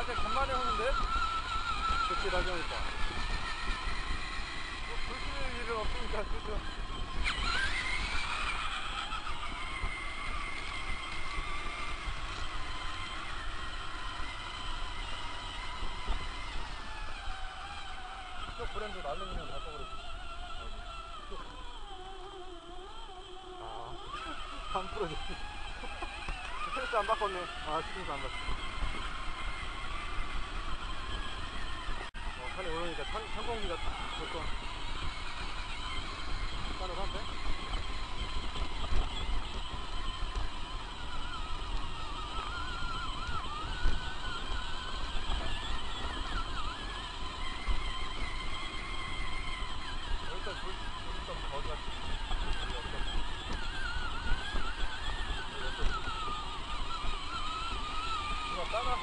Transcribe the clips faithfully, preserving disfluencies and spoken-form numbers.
아직 간만에 오는데? 그치, 라지하니까. 뭐 불필요할 일은 없으니까, 그죠? 이쪽 브랜드 알루미늄 다 써버렸어. 아, 안 부러졌어. 스트레스 안 바꿨네. 아, 스트레스 안 받았어. 어, 산에 오르니까 찬, 찬 공기가 좋고. 싸늘한데? 여기다 불, 불좀 더 줘. 이거 따라.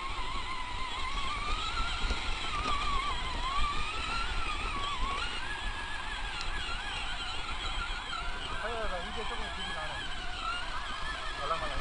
하여가 이게 조금 길이 나네. 말랑말랑해.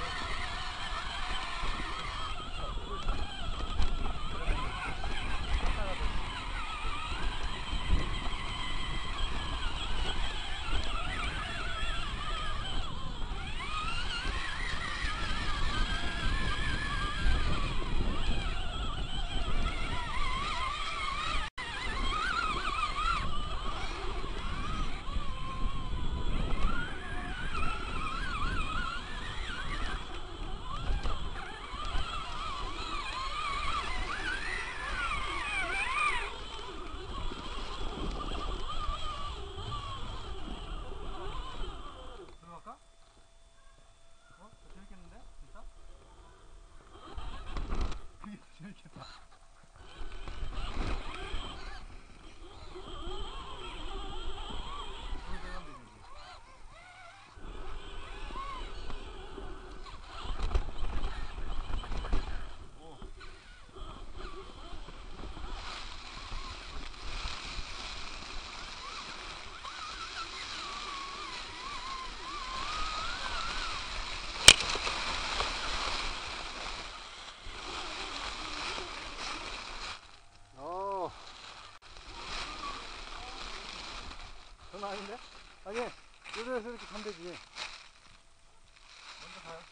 들어갈까? 어? 재밌겠는데? 진짜? 그게 더 재밌겠다. 오늘 되면 되지. 오. 어. 장난 아닌데? 아니, 요새에서 이렇게 가면 되지. 먼저 가요.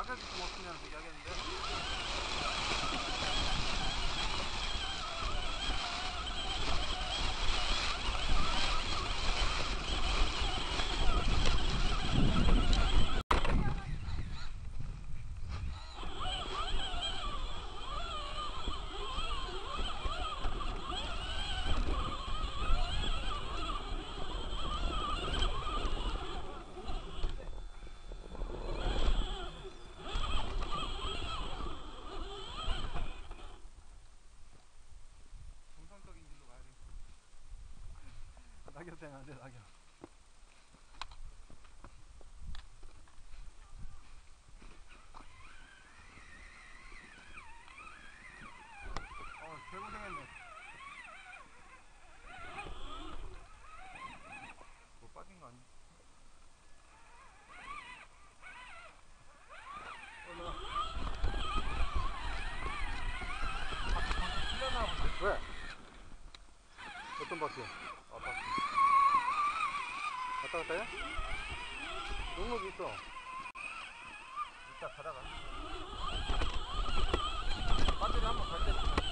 낙엽이 좀 없으면 이야기했는데. 낙엽 때문에 안 돼, 낙엽. 어, 개고생했네. 뭐 빠진 거 아니야? 올라가. 바퀴, 바퀴 풀려나 본데? 왜? 어떤 바퀴? 아, 바퀴. 갔다 갔다 해? 용목이 있어. 이따 가다가. 배터리 한번 갈 때.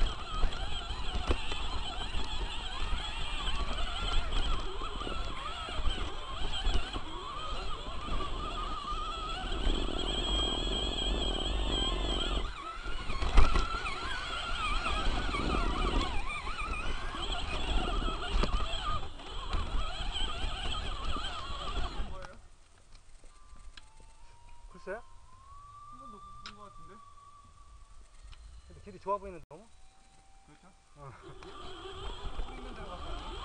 글쎄? 한 번도 못 본 것 같은데? 근데 길이 좋아 보이는데 너무? 그렇죠? 어. 소 있는 데로 갔다 왔나?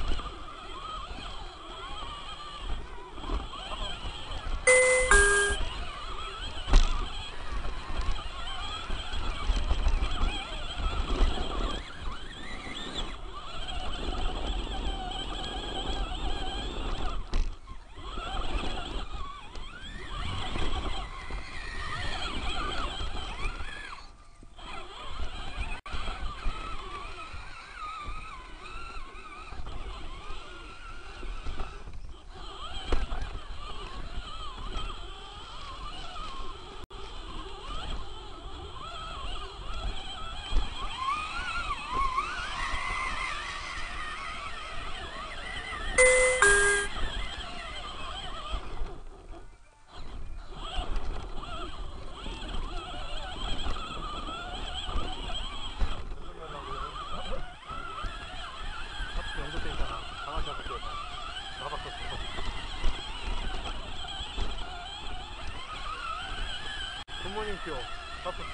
굿모닝표 바쁜.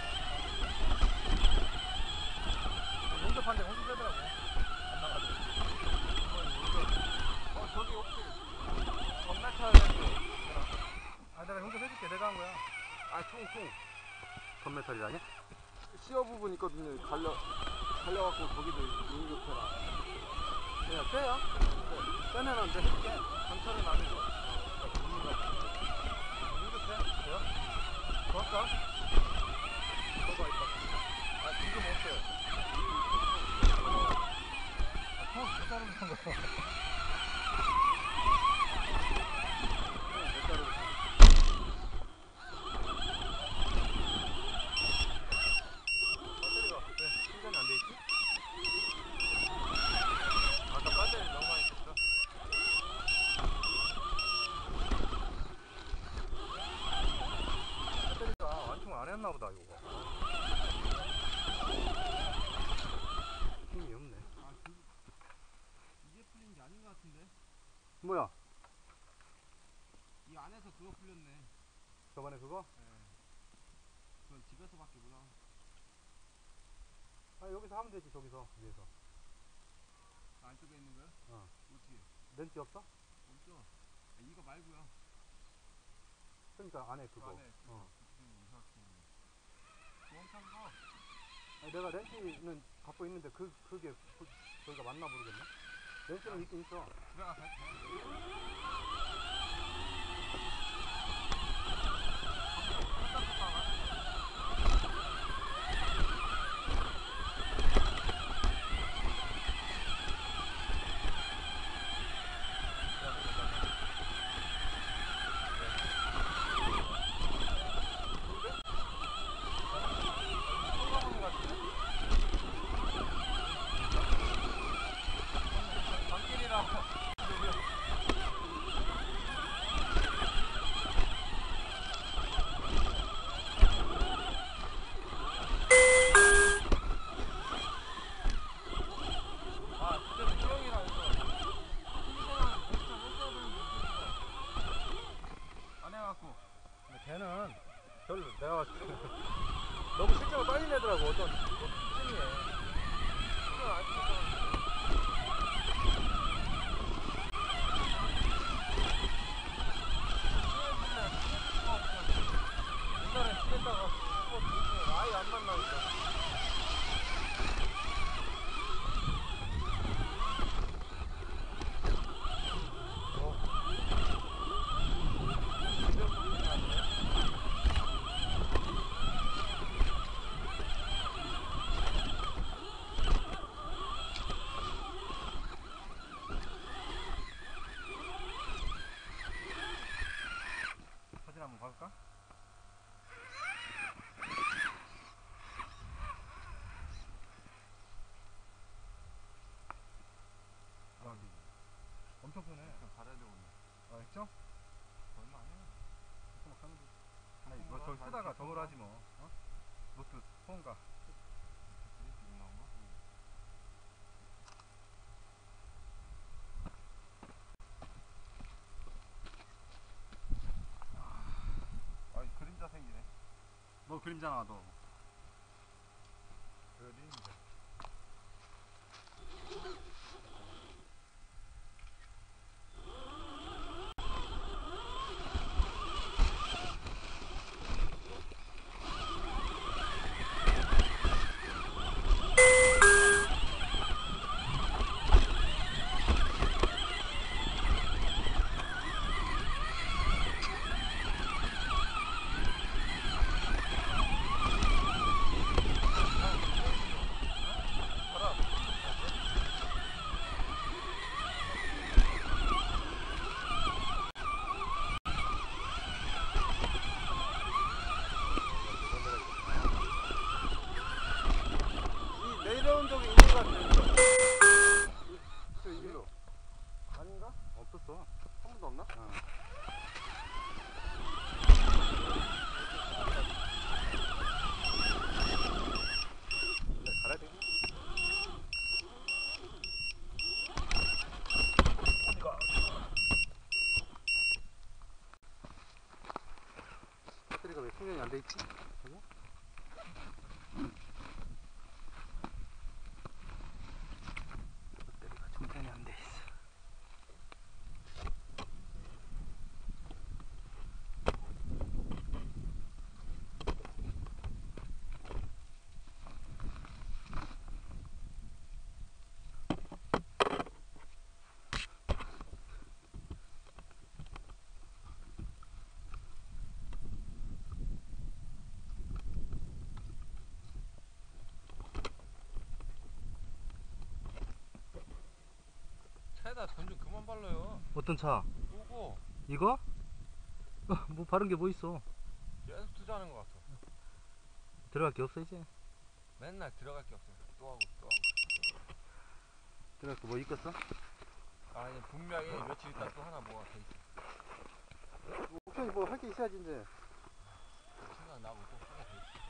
용접한데 홍수 되더라고. 안 나가도. 어, 저기 혹시 건메탈 아, 내가 용접해줄게. 내가 한 거야. 아, 통, 통. 건메탈이라니? 시어 부분 있거든요. 갈려 갈려갖고 거기도 용접해라. 그냥 떼요? 떼면 안 돼. 해줄게. 경찰은 안 해줘. 용접해? 돼요? 좋았어? 뭐가 있다. 아, 지금 없어요. 아, 통, 몇 자루 붙은 거야? 몇 자루 붙은 거야? 배터리가 왜 충전이 안 돼 있지? 아까 배터리 너무 많이 썼어. 배터리가 완충을 안 했나 보다, 이거. 힘이 없네. 아, 그 이게 풀린 게 아닌 것 같은데? 뭐야? 이 안에서 그거 풀렸네. 저번에 그거? 예. 그건 집에서밖에 몰라. 아, 여기서 하면 되지, 저기서, 위에서. 그 안쪽에 있는 거요? 어. 어떻게? 렌치 없어? 없죠. 아, 이거 말고요. 그러니까 안에 그거. 그 안에 그 어. 무슨 이상하게 생긴 거. 엄청 커. 아니, 내가 렌치는 갖고 있는데 그, 그게 그, 저기가 맞나 모르겠네. 렌치는 있긴 있어. 집에 가서 해도 돼. 어떤 특징이에요. 그걸 안 쓰는 사람은 옛날에 친했다가 뭐 아예 안 만나니까. 사진 한번 볼까? 야, 엄청 크네. 잘해야 되거든요. 아, 했죠? 얼마 안 해요. 막 하면 돼. 아니, 뭐 저기 쓰다가 저걸 하지 뭐. 어? 노트 소음가. 지금 나온 거? 아, 그림자 생기네. 너 그림자 나와 너. 그림자. 이 내려온 적이 있는 것 같아요. 저 일로. 아닌가? 없었어. 한 번도 없나? 어. 갈아야 돼. 배터리가 왜 충전이 안 돼 있지? 저기? 배터리가 충전이 안 돼 있어. 차에다 돈 좀 그만 발라요. 어떤 차? 오고 이거? 뭐 바른 게 뭐 있어? 계속 투자하는 것 같아. 들어갈 게 없어 이제. 맨날 들어갈 게 없어요. 또 하고 또 하고. 들어갈 거 뭐 있겠어? 아니 분명히 며칠 있다 또 하나 뭐가 돼 있어. 옵션이 뭐 할 게 있어야지 이제. 생각 나고 또 하게 돼 있어.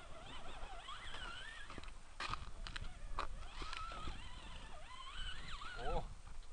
오.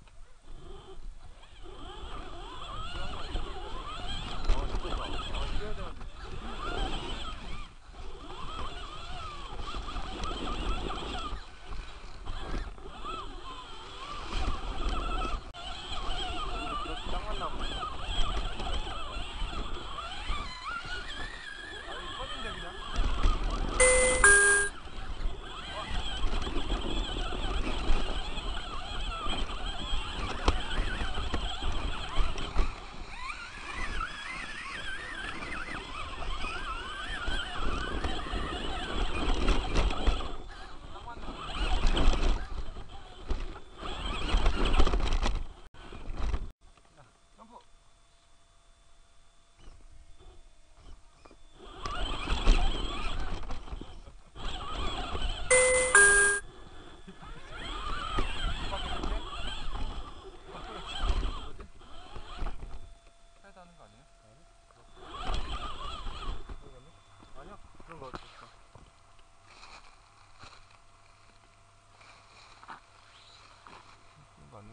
그런 거 없어. 이거 맞네?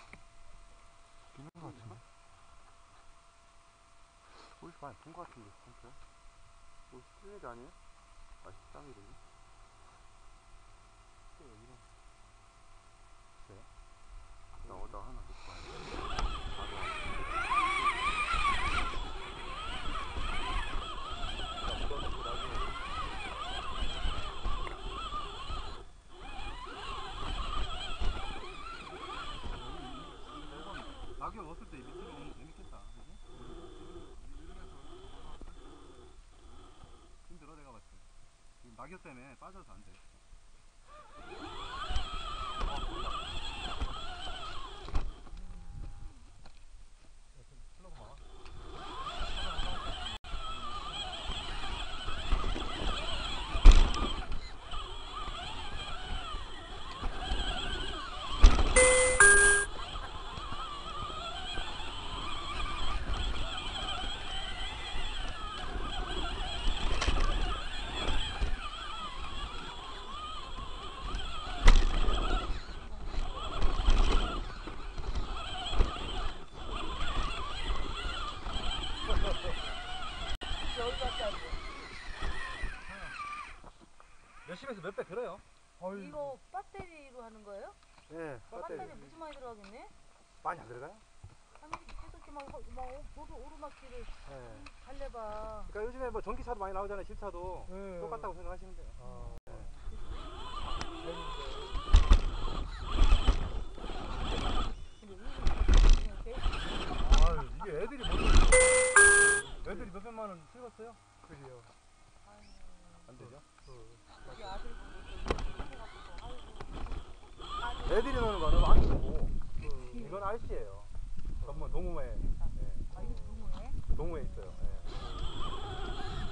비는 거 같은데? 어디서 많이 본 거 같은데 진짜. 뭐 십일 일 아니에요? 아 십삼 일이네. 낙엽 없을 때 밑으로 오면 재밌겠다. 그지? 힘들어 내가 봤을 때. 지금 낙엽 때문에 빠져서 안 돼. 어, 보인다. 슬로우 봐. 여기밖에 안 돼. 열심히 해서 몇 배 들어요. 이거 배터리로 하는 거예요? 예, 배터리 배터리. 무지 많이 들어가겠네? 많이 안 들어가요? 아니 계속 이렇게 막, 허- 막 오르, 오르막길을 예. 달려봐. 그러니까 요즘에 뭐 전기차도 많이 나오잖아요. 실차도 네. 똑같다고 생각하시면 돼요. 아, 근데 이거 이렇게 아 이게 애들이 뭐 애들이 몇백만 원 찍었어요? 그래요. 안 되죠? 우리 아들 보고 또 이렇게 해갖고 아이고 아들 애들이 노는 거는 왕이고 이건 알씨예요. 전문 동호회. 예. 아 이거 동호회? 동호회 있어요. 예.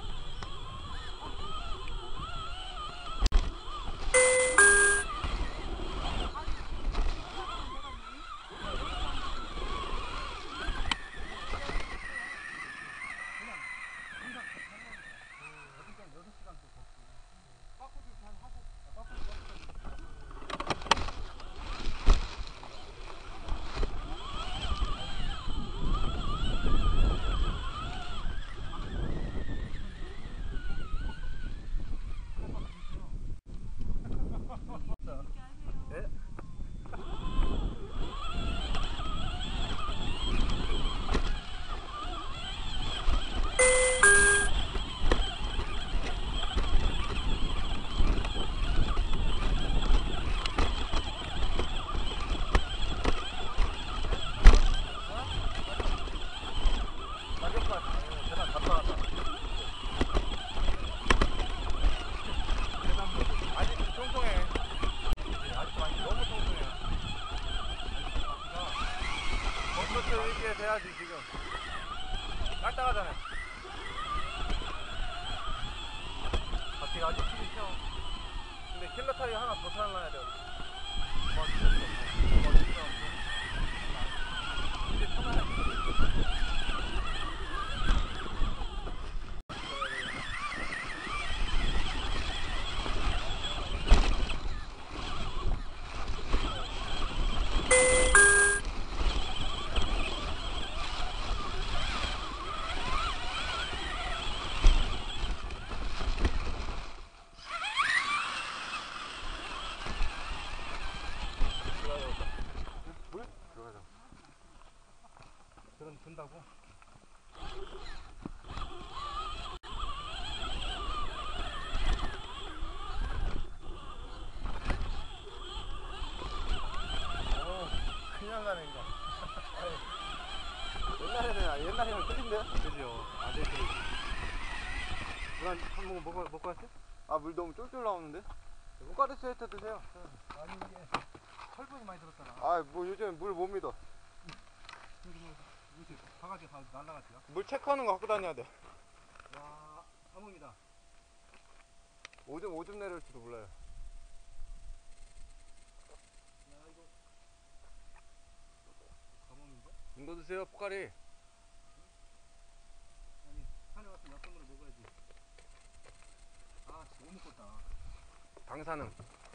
예? 낙엽밭 계단 다 쌓았다. 아직 통통해. 네, 아직 많이 너무 통통해요. 컴퓨터 이렇게 돼야지 지금. 깔딱하잖아요. 바퀴가 아직 힘이 켜. 근데 킬러 타이 하나 더 달아놔야 돼요. 뭐 진짜 없어. 뭐 진짜 없어. 이제 편안해. 물? 들어가자. 그럼 준다고? 오, 그냥 가네, 이거. 옛날에는, 옛날에는 틀린데? 그죠. 아재들이. 물 한 모금 먹고, 먹고 왔어요? 아, 물 너무 쫄쫄 나오는데? 문가루 스웨터 드세요. 아니, 이게 철분이 많이 들었잖아. 아, 뭐 요즘 물 못 믿어. 그래서 뭐, 이것이 바가지 다 날라갔지요? 물 체크하는 거 갖고 다녀야 돼. 와, 사몽이다. 오줌, 오줌 내릴지도 몰라요. 야, 이거. 가뭄인데? 문 닫으세요, 포카리. 아니, 산에 왔으면 약손으로 먹어야지. 아, 씨, 못 먹었다. 방사능.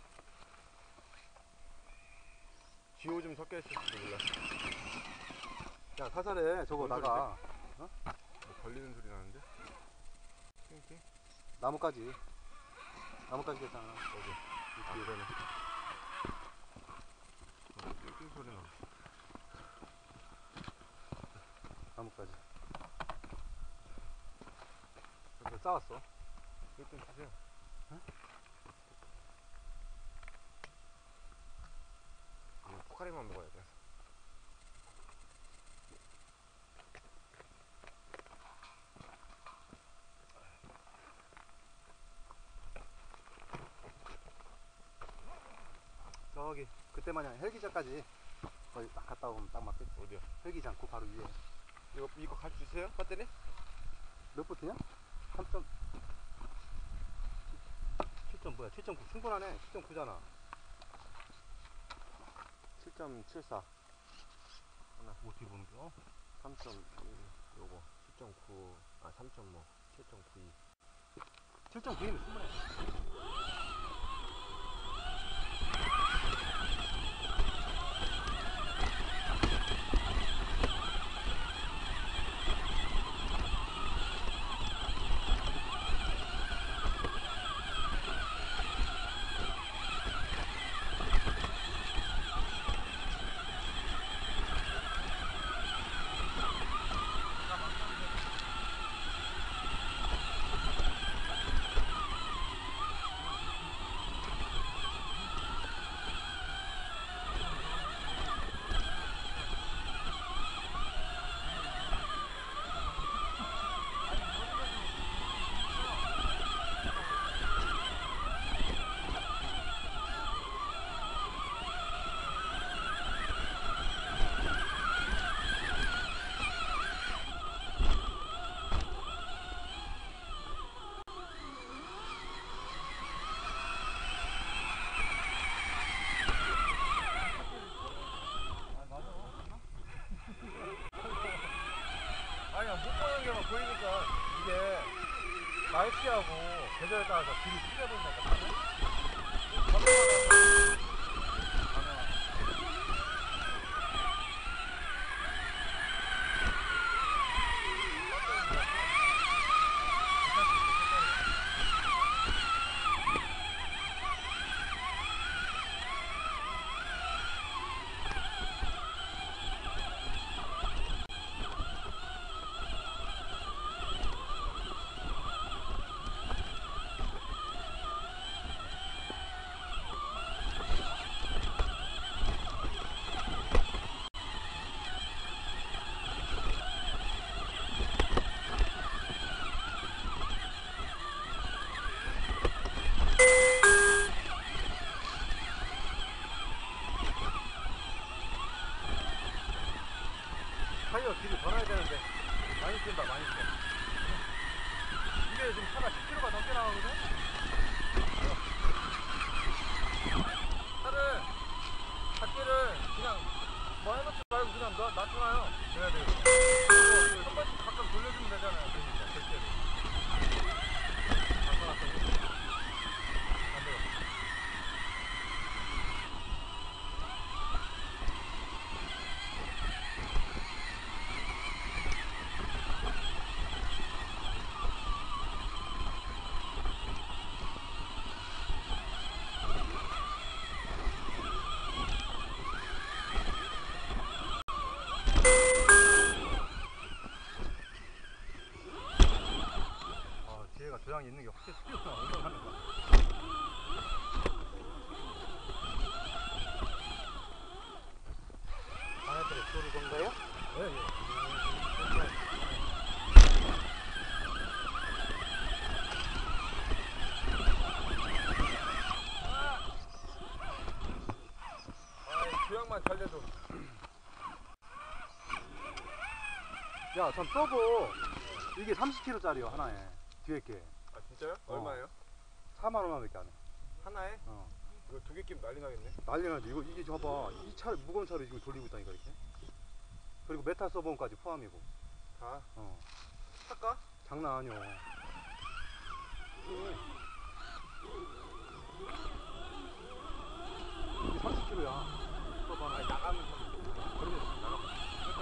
지오줌 섞여 있을지도 몰라. 야, 사살에 저거 뭔 나가. 뭐 걸리는 소리 나는데? 띵띵? 나뭇가지. 나뭇가지 됐잖아. 어디? 아, 그러네. 어, 띵띵 소리 나. 나뭇가지. 몇 싸웠어? 띵띵 주세요. 이거 포카리만 먹어야 돼. 저기 그때 마냥 헬기장까지 거의 딱 갔다 오면 딱 맞겠지. 어디야? 헬기장 그 바로 위에. 이거 이거 갈 수 있어요? 배터리? 몇 볼트냐? 삼 점 칠 점 뭐야? 칠 점 구 충분하네. 칠 점 구잖아. 칠 점 칠사. 하나 어떻게 보는 거? 삼 점 일 요거 칠 점 구. 아 삼 점 오. 칠 점 구이. 칠 점 구이면 충분해. 아니야 못 보는 게만 보이니까 이게 날씨하고 계절에 따라서 길이 틀려진다니까. 타이어 길이 더 나야 되는데 많이 뛴다 많이 뛰어. 이게 지금 차가 십 킬로미터가 넘게 나가거든? 차를 바퀴를 그냥 뭐 해놓지 말고 그냥 놔, 놔둬놔요. 그래야 돼. 그리고 한 번씩 가끔 돌려주면 되잖아요. 그러니까 절대로. 안 돼요. 아, 뒤에가 조향이 있는 게 확실히 스피드가 엉망하네. 아내들이 소리 건가요? 예, 예. 아, 주양만 잘 돼도. 야, 전 서버 이게 삼십 킬로미터짜리요 하나에. 뒤에 게 아 진짜요? 어. 얼마예요? 사만 원밖에 안 해. 하나에? 어. 이거 두 개 끼면 난리 나겠네. 난리 나지. 이거 이게 봐봐. 이 차 무거운 차를 지금 돌리고 있다니까 이렇게. 그리고 메탈 서버까지 포함이고. 다 어. 살까? 장난 아니오. 이게 이게 삼십 킬로미터야. 서버 하나. 아니 나가면 좀 그러면 나가.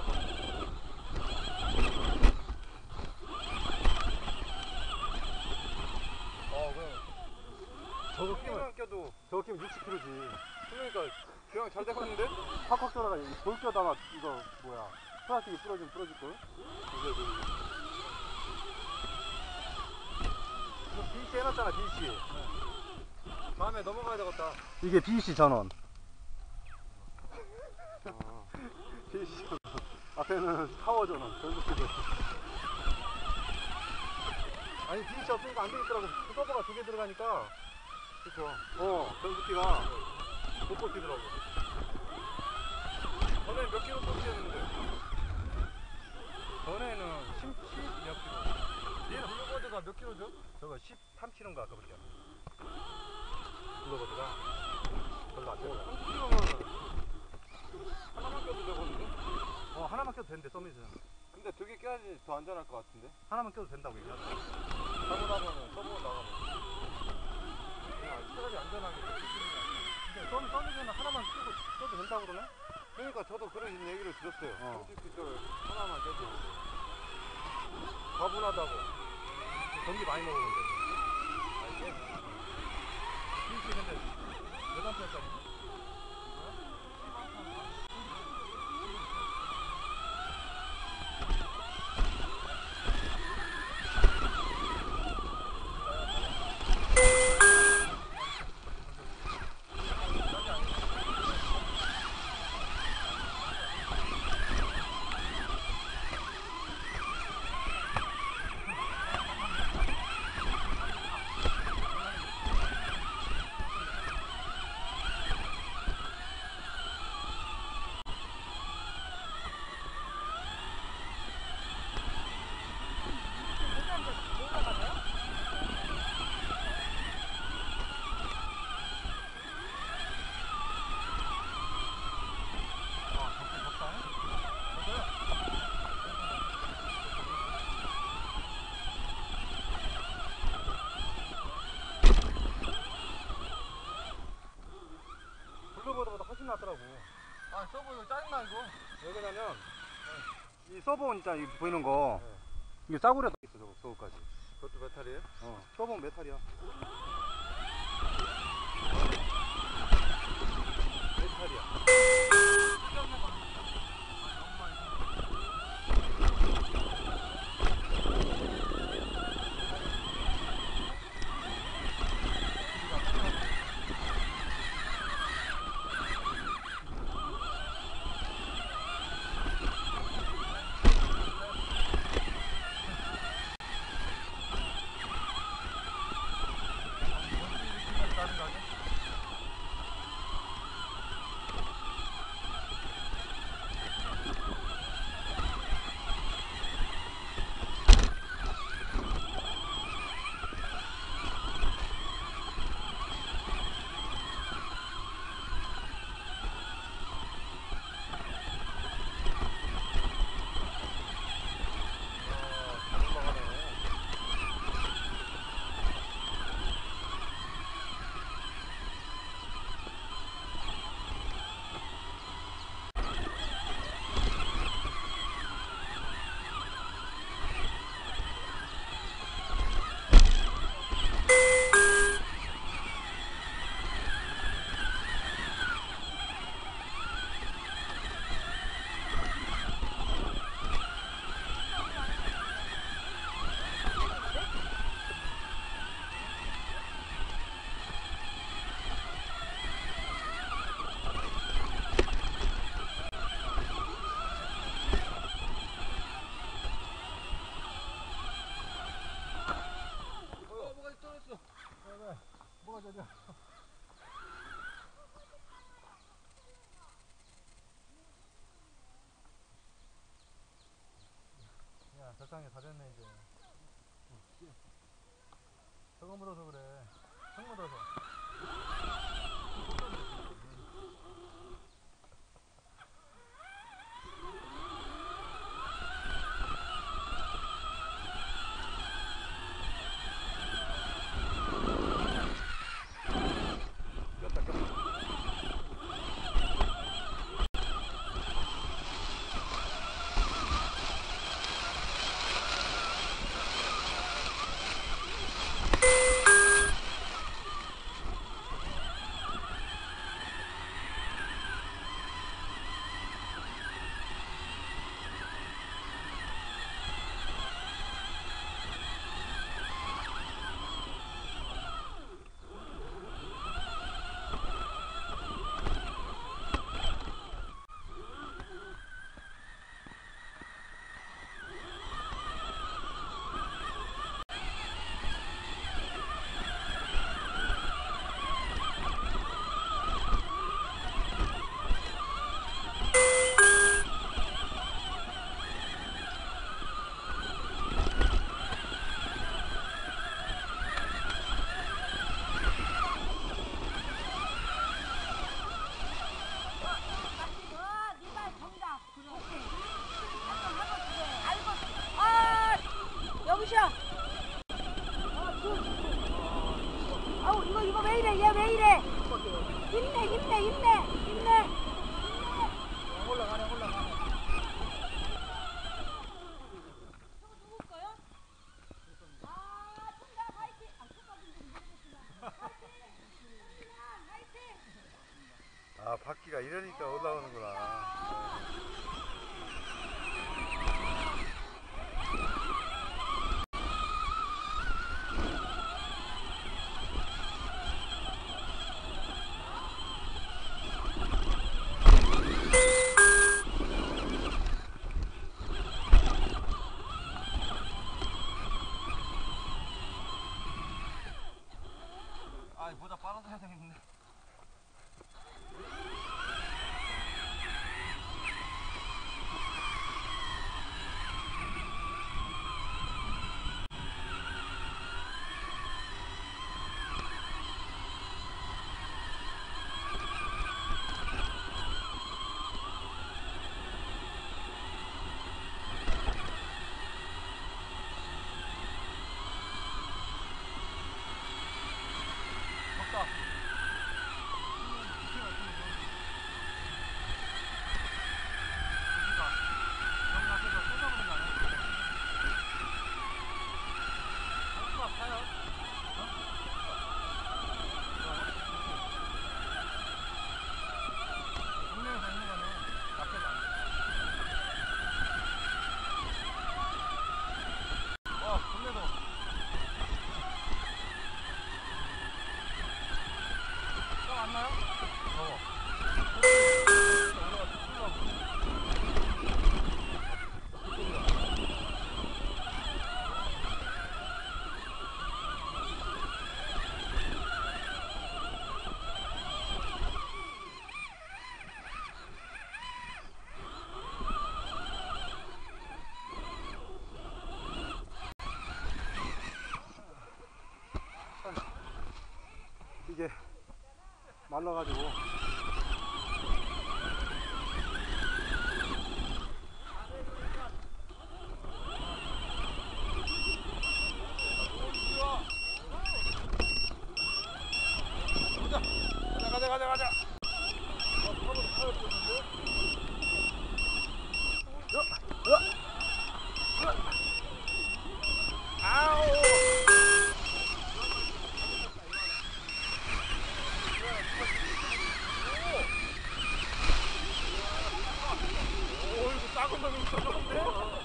어 그럼 저거 끼면 끼면 껴도 저거 끼면 육십 킬로미터지. 그러니까 주양 잘 돼가는데? 팍팍 돌아가. 돌 껴다가 이거 뭐야? 플라스틱이 부러지면 부러질 걸? 이거 이거 이거 비씨 해놨잖아 비씨. 다음에 넘어가야 되겠다. 이게 비씨 전원. 아. 비씨 전원. 앞에는 파워 전원. 전속기도. 아니 비씨 없으니까 안 되겠더라고. 서버가 두 개 들어가니까. 그쵸. 어 전속기가. 못 버티더라고. 전에 몇 킬로 버티었는데. 전에는 십 몇 킬로. 얘는 블루버드가 몇 킬로죠? 저거 십삼 킬로인가 아까밖에 안 돼. 블루버드가 별로 안 어, 되더라. 삼십 킬로면 하나만 껴도 되거든요? 어, 하나만 껴도 되는데 서밋은. 근데 두 개 껴야지 더 안전할 것 같은데? 하나만 껴도 된다고 얘기하더라고. 잘못하면은 서브로 나가면. 그냥 차라리 안전하게. 근데 서밋, 서밋은 하나만 끼고 껴도 된다고 그러네? 그러니까 저도 그런 얘기를 들었어요. 어. 솔직히 저 하나만 껴도 과분하다고. 전기 많이 먹어 근데. 아, 이게? 빈씨 근데 몇 암페어짜리? 블루버드보다 훨씬 낫더라고. 아, 서브 이거 짜증나, 이거. 왜 그러냐면 이 서버 있잖아, 이 보이는 거. 네. 이게 싸구려 있어 저거 저거까지. 그것도 메탈이에요? 어, 서버는 메탈이야. 메탈이야. 뭐가 저려? 야, 벽상에 다 됐네 이제. 저거 묻어서 그래. 흙 묻어서. 꼈다 꼈다. 있으니까 올라오는구나. 아, 모자 빨아서 해야 되겠네. 덥다. 이게 말라가지고 가자, 가자, 가자. 아우. 오, 이거 작은 놈이 있었는데?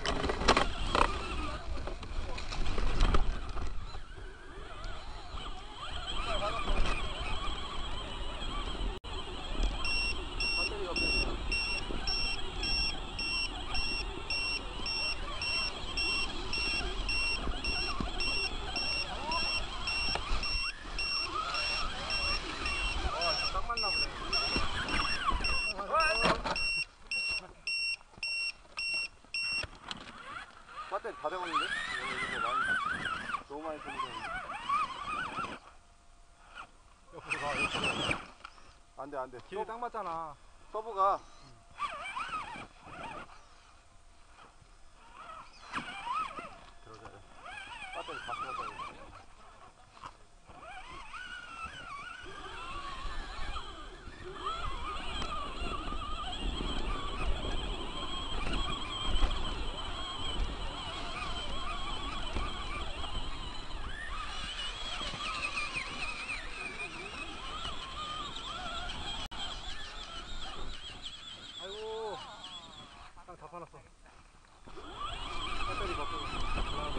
배터리가 없으니까. 아, 딱 맞나 보네. 배터리 다 돼버리는데? 이거 많이 너무 많이 들리는데. 옆으로 가, 옆으로. 안돼 안돼. 길이 딱 맞잖아. 서브가 들어가야 돼. 배터리 다 쏟아야 돼. 아이고, 땅 다 파놨어. 배터리 바꾸고.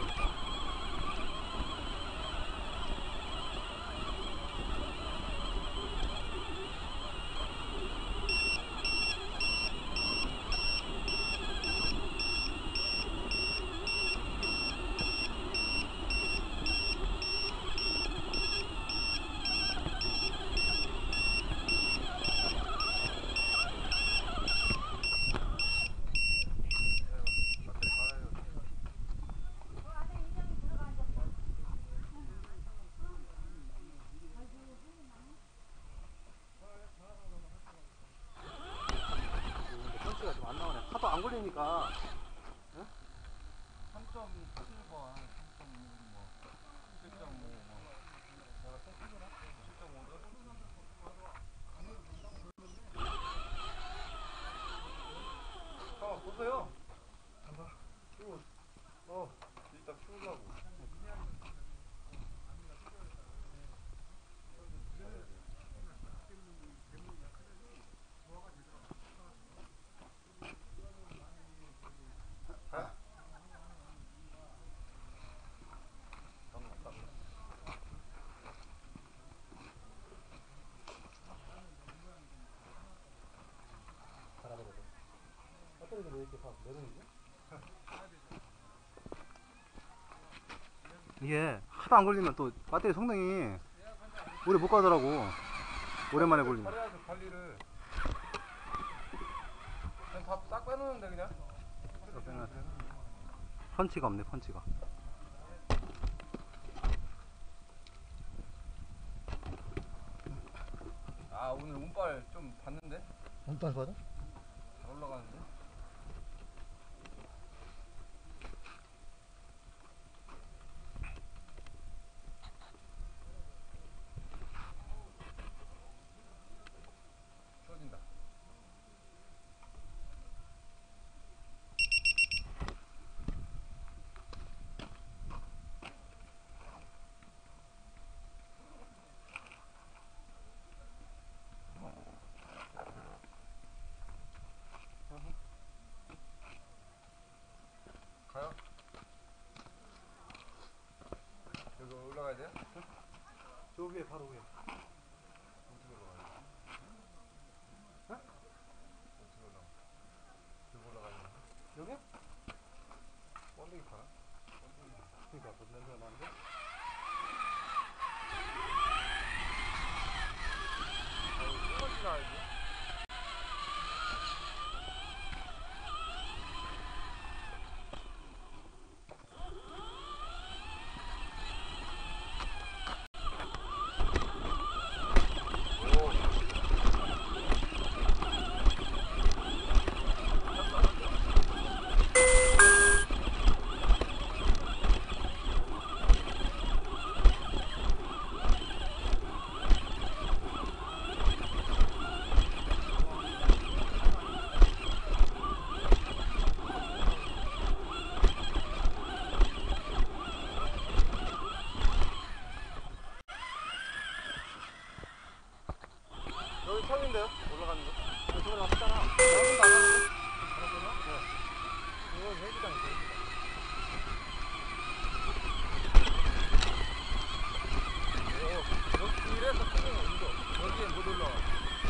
펀치가 좀 안 나오네. 하도 안 걸리니까. 삼 점 칠 번, 삼 점 육 뭐, 칠 점 오 뭐. 내가 좀 크구나? 칠 점 오도? 잠깐만, 보세요. 이거, 어, 이따 키우려고. 왜 이렇게 다 내려오지? 이게 하도 안 걸리면 또 배터리 성능이 오래 못 가더라고. 오랜만에 걸리면. 잘해야죠 관리를. 그냥 다 싹 빼놓는데 그냥. 펀치가 없네, 펀치가. 아 오늘 운빨 좀 봤는데? 운빨 받아? 잘 올라가는데? 추워진다. 가요? 여기 올라가야 돼요? 저 위에 바로 위에. 어떻게 올라가야 돼? 어? 어떻게 올라가? 여기 올라가야 돼? 여기? 번데기 파나? 그러니까 그 냄새가 나는데? 아유 똥만 지나야지. 여기 처음인데요? 올라가는 거? 저번에 왔잖아. 한번 나가는데? 이거 회기장이죠, 회기장. 오, 여기 이래서 크게 운동. 여기에 못 올라와.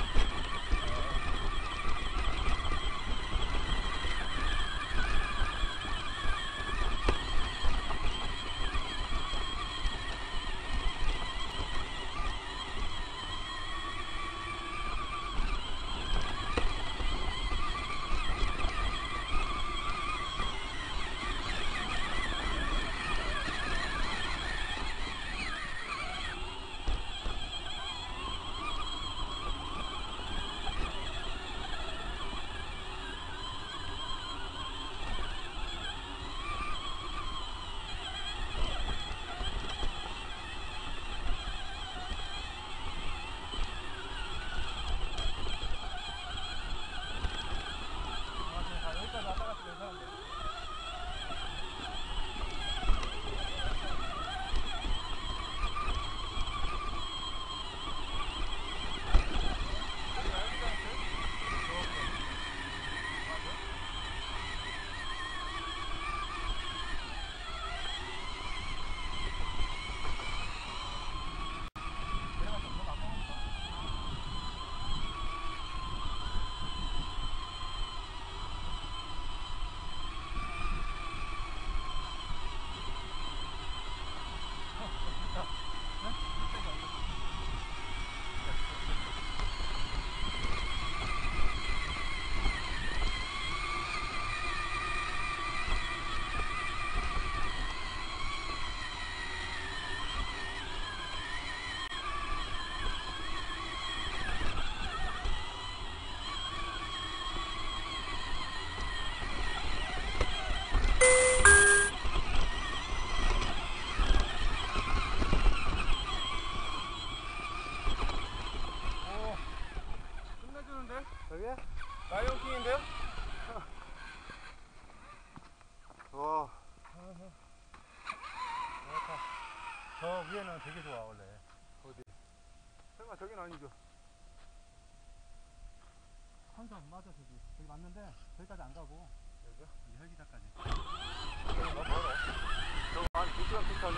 여기까지 왔다 갔다 괜찮은데. 끝내주는데? 여기? 라이온킹인데요? 와. 저 위에는 되게 좋아, 원래. 설마 저긴 아니죠? 항상 맞아, 저기. 저기 맞는데, 저기까지 안 가고. 여기요? 이 헬기장까지. 너무 멀어. 저거 한 두 시간 비슷하네?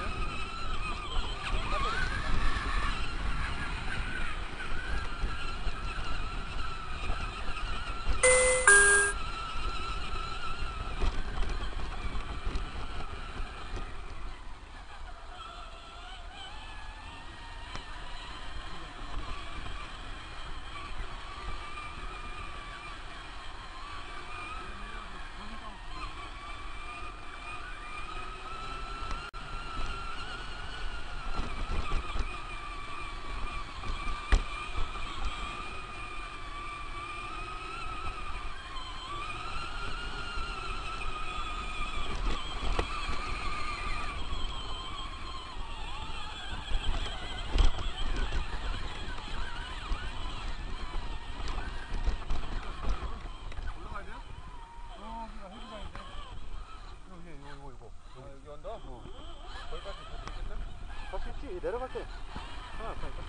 내려갈 때 하나 없다니까.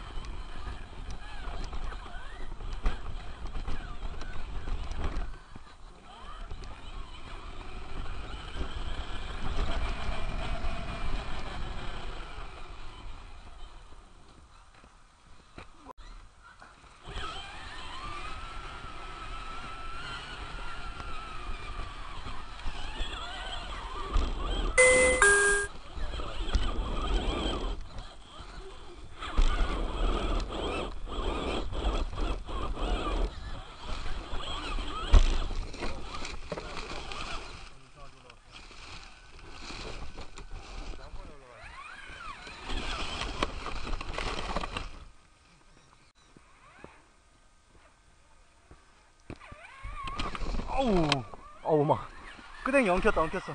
어우, 어우, 막, 끄댕이 엉켰다, 엉켰어.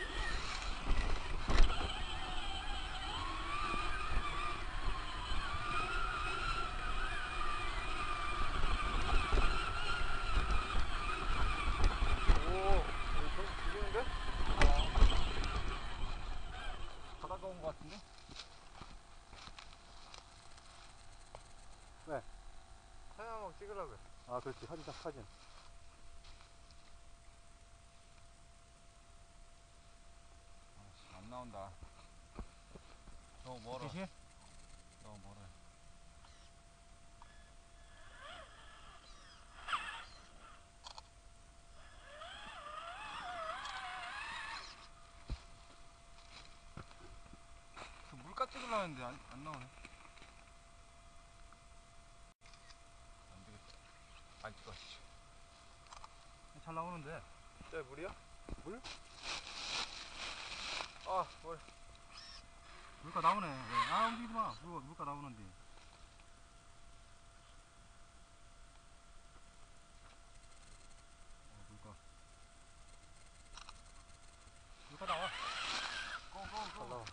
오, 여기 좀 죽이는데? 바다가 온 것 같은데? 왜? 사진 한번 찍으려고 해. 아, 그렇지. 사진, 딱 사진. 안 나온다. 너무 멀어. 빛이? 너무 멀어. 그 물가 찍으려는데 안, 안 나오네. 안 되겠다. 안 찍어. 씨. 잘 나오는데. 쟤 물이야? 물? 아, 물. 물가 나오네. 왜? 아, 움직이지 마. 물, 물가 나오는데. 어, 물가. 물가 나와. 잘 나와.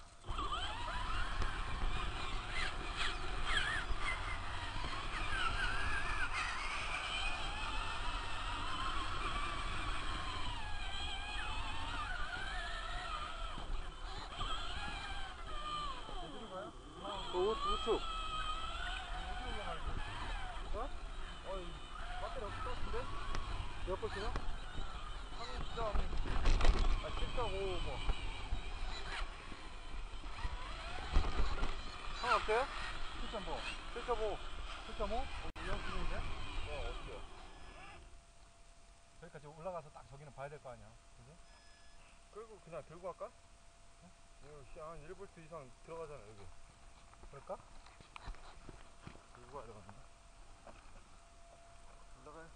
저 우, 우측. 어? 어이, 배터리 없을 것 같은데? 몇 번 치나? 삼 점, 아, 칠 점 오 뭐. 하나 없어요? 칠 점 오. 칠 점 오. 칠 점 오? 어, 이런 기분인데? 어, 어때요? 저기까지 올라가서 딱 저기는 봐야 될 거 아니야. 그지? 끌고 그냥 들고 갈까? 이거 씨, 한 일 볼트 이상 들어가잖아, 여기. 그럴까? 들고 가야 되거든. 올라가요.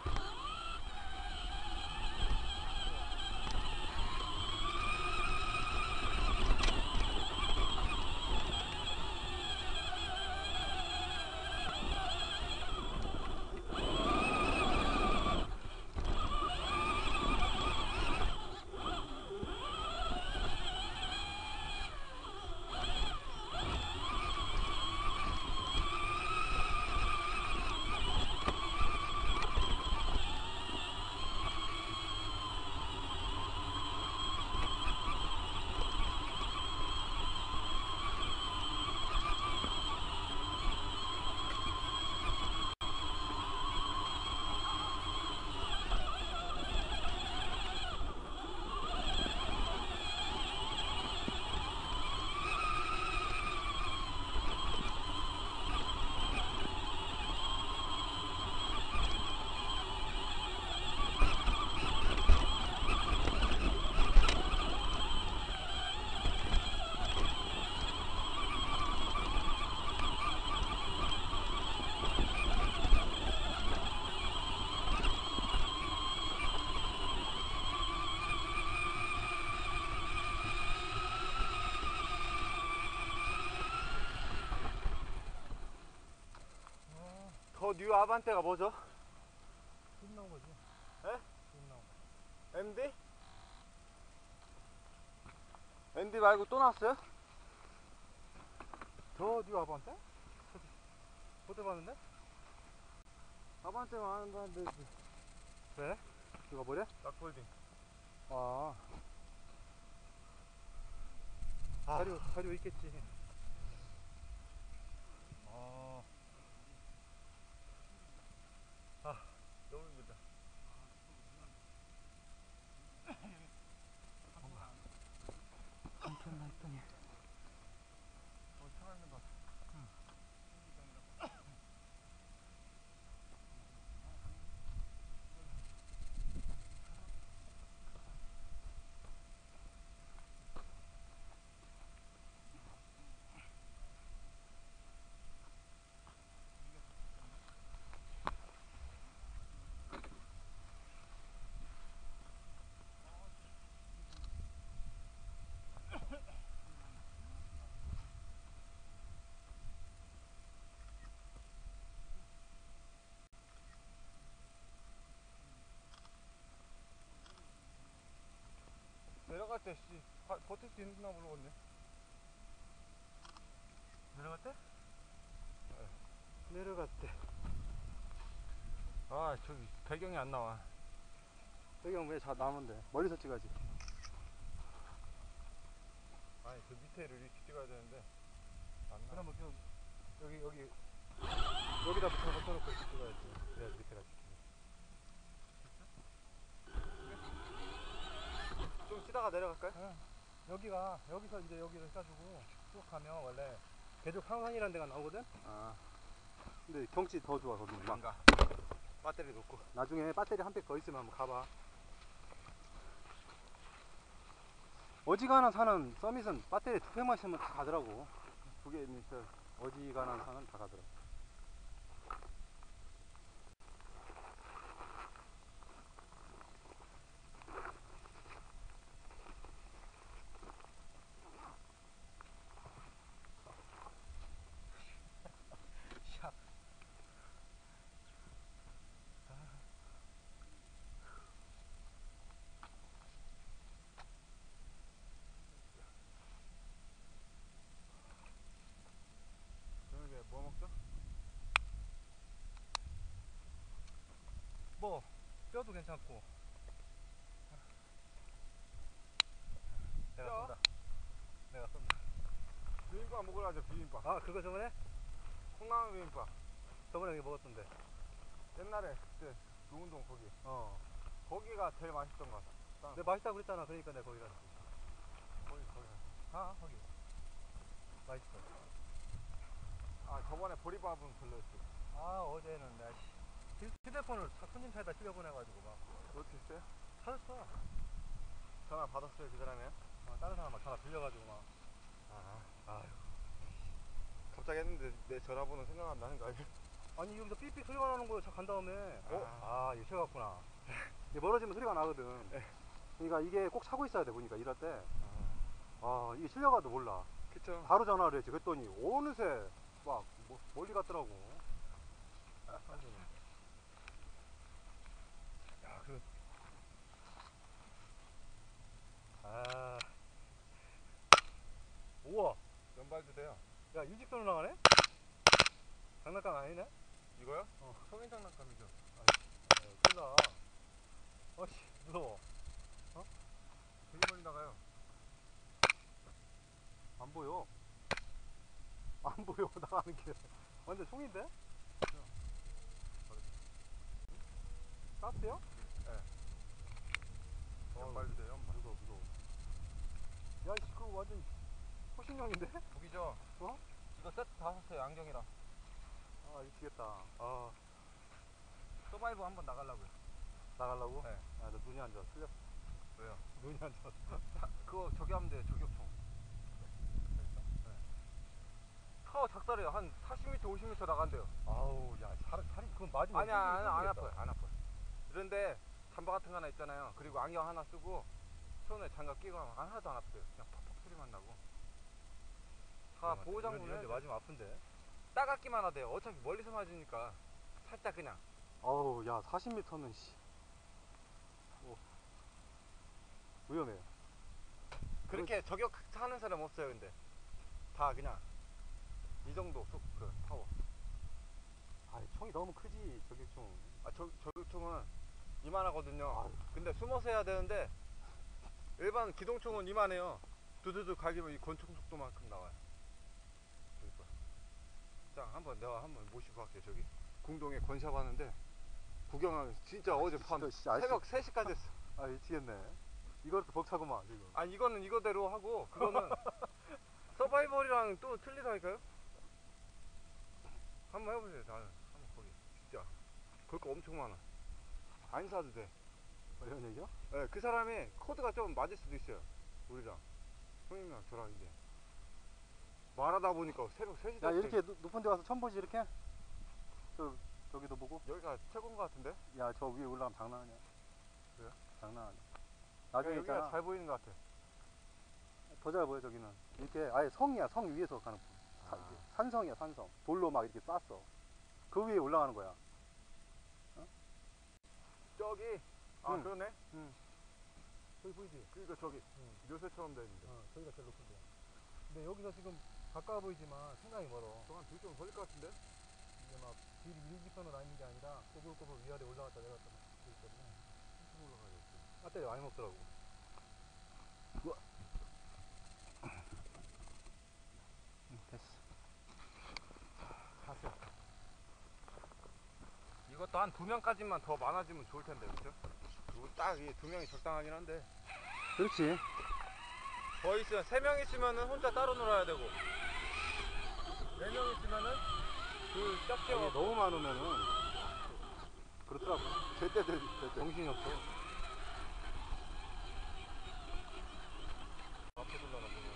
더 뉴 아반떼가 뭐죠? 좀 나온 거지. 에? 좀 나온 거. 엠디? 엠디 말고 또 나왔어요? 저 뒤에 와봤는데? 못 해봤는데? 아반떼만 하는데 왜? 이거 뭐래? 낙폴딩. 아, 아. 자료, 자료 있겠지. 내려갈 때 씨, 가- 버틸 수 있나 모르겠네. 내려갈 때? 내려갈 때. 아 저기 배경이 안 나와. 배경 왜 잘 나오는데? 멀리서 찍어야지. 아니 저 밑에를 이렇게 찍어야 되는데 안 나와. 그러면 좀 여기 여기 여기다 붙여 붙여놓고 이렇게 찍어야지. 그래야지 밑에가 찍히지. 좀 쉬다가 내려갈까요? 여기가 여기서 이제 여기를 해가지고 쭉 가면 원래 계속 항산이라는 데가 나오거든. 아 근데 경치 더 좋아 거기. 막 뭔가 배터리 놓고. 나중에 배터리 한 팩 더 있으면 한번 가봐. 어지간한 산은 서밋은 배터리 두 팩만 있으면 다 가더라고. 두 개 있는 어지간한 산은 다 가더라고. 저녁에 뭐 먹죠? 뭐 뼈도 괜찮고. 내가 뼈? 쏜다. 내가 쏜다. 비빔밥 먹으러 가자. 비빔밥. 아 그거 저번에 콩나물 비빔밥. 저번에 여기 먹었던데. 옛날에 그때 노운동 거기. 어. 거기가 제일 맛있던 것 같아. 내가 맛있다고 그랬잖아. 그러니까 내가 거기 갔지. 거기 거기. 아 거기. 맛있어. 아 저번에 보리밥은 별로였어. 아 어제는 내가 씨, 휴- 휴대폰을 차- 손님 차에다 실려보내가지고 막 어떻게 했어요? 찾았어. 전화 받았어요 그 사람이요? 어, 다른 사람 막 전화 빌려가지고 막. 아 아휴. 갑자기 했는데 내 전화번호 생각 안 나는 거 아니야? 아니 여기서 삐삐 소리가 나는 거야. 차 간 다음에. 어? 아 이거 채워갔구나. 이게 멀어지면 소리가 나거든. 그러니까 이게 꼭 차고 있어야 돼 보니까 이럴 때. 아 이게 실려가도 몰라. 그쵸. 바로 전화를 했지. 그랬더니 어느새 막 뭐- 멀리 갔더라고. 야, 그. 아. 우와. 연발도 돼요. 야, 일직선으로 나가네? 장난감 아니네? 이거요? 어. 성인 장난감이죠. 어, 큰다. 어씨, 무서워. 되게 멀리 나가요. 안 보여. 안 보여, 나가는 게. 완전 총인데? 가스요? 연발도 돼요. 연발. 무서워, 무서워. 야, 이씨, 그거 완전 호신용인데? 무기죠? 어? 이거 세트 다 샀어요. 안경이랑. 아, 미치겠다. 아, 서바이브 한번 나가려고요. 나가려고? 네. 아, 나 눈이 안 좋아. 틀렸어. 왜요? 눈이 안 좋아. 그거 저기 하면 돼요. 저격총. 네. 차 작살이에요. 한 사십 미터, 오십 미터 나간대요. 아우, 야, 살, 살이, 그건 맞으면. 아니야, 안, 안 끊기겠다. 아파요. 안 아파요. 그런데 잠바 같은 거 하나 있잖아요. 그리고 안경 하나 쓰고 손에 장갑 끼고 하면 하나도 안 아파요. 그냥 팍팍 소리만 나고. 다 보호장구는 이런데 맞으면 아픈데. 따갑기만 하대요. 어차피 멀리서 맞으니까 살짝 그냥. 아우, 야, 사십 미터는, 씨. 오. 위험해. 그렇게 저격하는 사람 없어요. 근데 다 그냥 이 정도 속 그 파워. 아, 총이 너무 크지, 저격총. 아, 저, 저격총은 이만하거든요. 아유. 근데 숨어서 해야 되는데 일반 기동총은 이만해요. 두두두 갈기면 이 권총 속도만큼 나와요. 저기 봐. 자, 한번 내가 한번 모시고 갈게요. 저기 궁동에 권샵 하는데 구경하면 진짜 어제 밤 진짜, 진짜 새벽 세 시까지 했어. 아, 미치겠네. 이것도 벅차구만, 지금. 아, 이거는 이거대로 하고 그거는 서바이벌이랑 또 틀리다니까요? 한번 해보세요. 나는 한번 거기 진짜 볼 거 엄청 많아. 안 사도 돼. 뭐 이런 얘기야? 네, 그 사람이 코드가 좀 맞을 수도 있어요. 우리랑 형님이랑 저랑 이제 말하다 보니까 새벽 세 시 야, 됐어요. 이렇게 높- 높은 데 와서 처음 보지, 이렇게? 저, 저기도 보고? 여기가 최고인 것 같은데? 야, 저 위에 올라가면 장난 아니야. 그래요? 장난 아니야. 나중에 여기가 있잖아. 잘 보이는 것 같아. 더 잘 보여, 저기는. 이렇게 아예 성이야, 성 위에서 가는 사- 아. 산성이야, 산성. 돌로 막 이렇게 쌌어. 그 위에 올라가는 거야. 저기 아 응. 그러네. 응. 저기 보이지? 그러니까 저기 응. 요새처럼 돼 있는데. 어, 저기가 제일 높은 데야. 근데 여기서 지금 가까워 보이지만 상당히 멀어. 저한 두 점 걸릴 것 같은데? 이게 막 길이 일직선으로 다니는 게 아니라 꼬불꼬불 위아래 올라갔다 내려갔다 막 되기 때문에 엄청 올라가야겠지. 배터리 많이 먹더라고. 응, 됐어. 가세요. 이것도 한 두 명까지만 더 많아지면 좋을 텐데, 그죠? 그리고 딱 이 두 명이 적당하긴 한데. 그렇지. 더 있으면 세 명 있으면은 혼자 따로 놀아야 되고. 네 명 있으면은 그 아니, 짝지어. 너무 많으면은 그렇더라고. 제때 될 때. 정신이 없어. 앞에 둘러나 보고.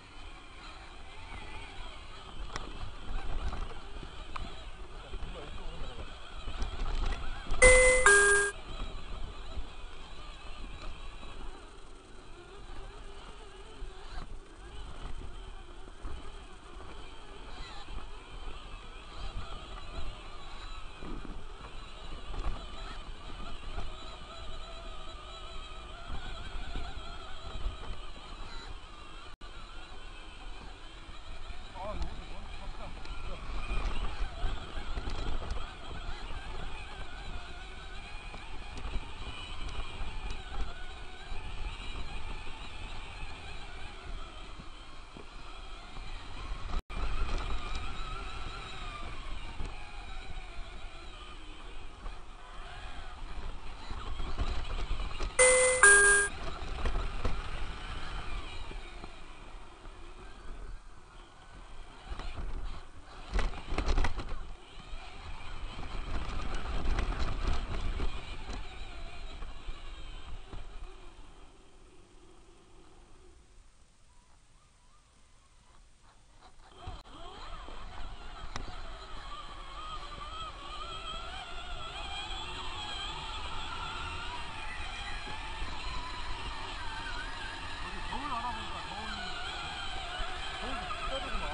더울 알아보니까 더울 더울 세더구만.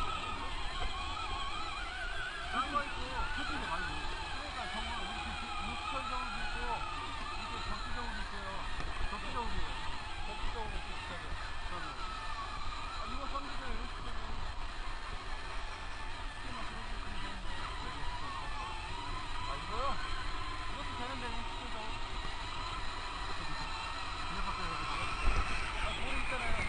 딴거 있고 세진이 말고. 그러니까 정말 이렇게 육천 정도 있고 이게 적기 정도 있어요. 적기 정도예요. 적기 정도 비슷하게. 저는 아 이거 쌈지가 이렇게 되면 시키만 그렇게 있으면 되는데. 아 이거요? 이것도 되는데 육천 정도. 이거 바꿔야 아, 물 있잖아요.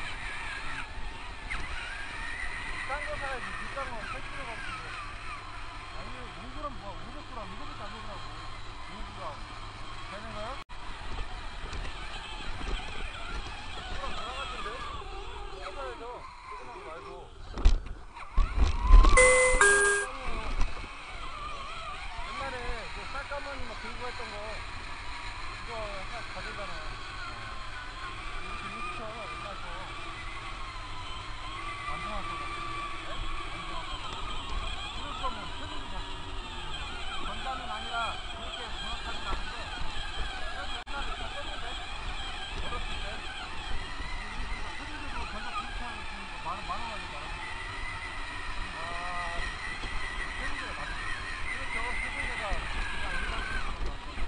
싼거 사야지. 비싼 거 살 필요가 없는데. 아니, 오 그램 뭐야? 오백 그램 이거밖에 안 되더라고. 오 그램. 되는 거야? 조금 돌아갔는데? 해봐야죠. 조그만 거 말고. 옛날에 그 쌀가마니 막 들고 했던 거 그거 한 가들잖아. 이렇게 육 천 옛날 거. 안 정할 거 같아. 안 정할 거 같아. 이럴 거면 세금이 막 전담은 아니라 그렇게 정확하진 않은데 그래도 옛날에 다 썼는데 어렸을 때 우리 세금제도 전담 비슷하게 있으니까 만, 만 원만이 말아줬어. 아, 세금제가 맞아. 그렇죠. 세금제가 그냥 일반 세금으로 나왔거든.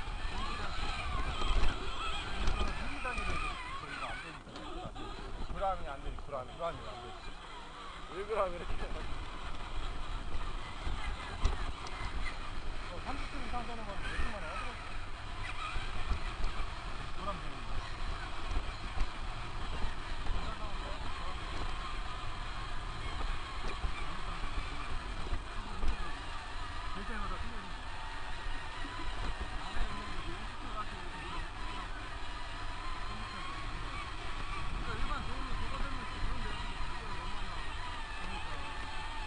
이거는 미리 단위로 이거 안 되니까 세금이 안 되니까. 그램이 안 되지, 그램이. 그ram이 안 되지. 일 그램 이렇게. 어, 삼십 킬로그램 이상 되는 건 몇십만 원 하더라고. 그ram 되는 거. 될 때마다 틀려진 거. 안에 있는 게 육십 킬로그램 같은 거 그러니까 일반 좋은 거 그거 되면 좋은데 이걸 못 만나. 그러니까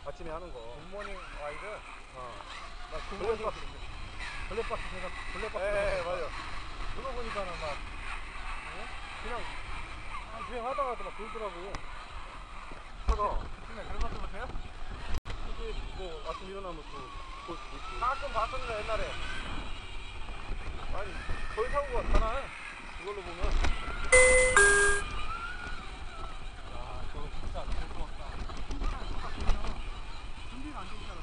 아침에 하는 거. 굿모닝 와이드. 어. 나 굿모닝. 블랙박스. 블랙박스 제가 블랙박스. 예, 맞아. 그거 보니까는 막 어? 그냥 아, 주행하다가도 막 돌더라고. 저거. 근데 그런 것도 못해요? 이게 뭐 아침 일어나면 또 볼 수도 있고. 가끔 봤었는데 옛날에. 아니, 거의 사고가 다 나. 그걸로 보면. 야, 저거 진짜 좋을 것 같다. 준비가 안 돼 있잖아.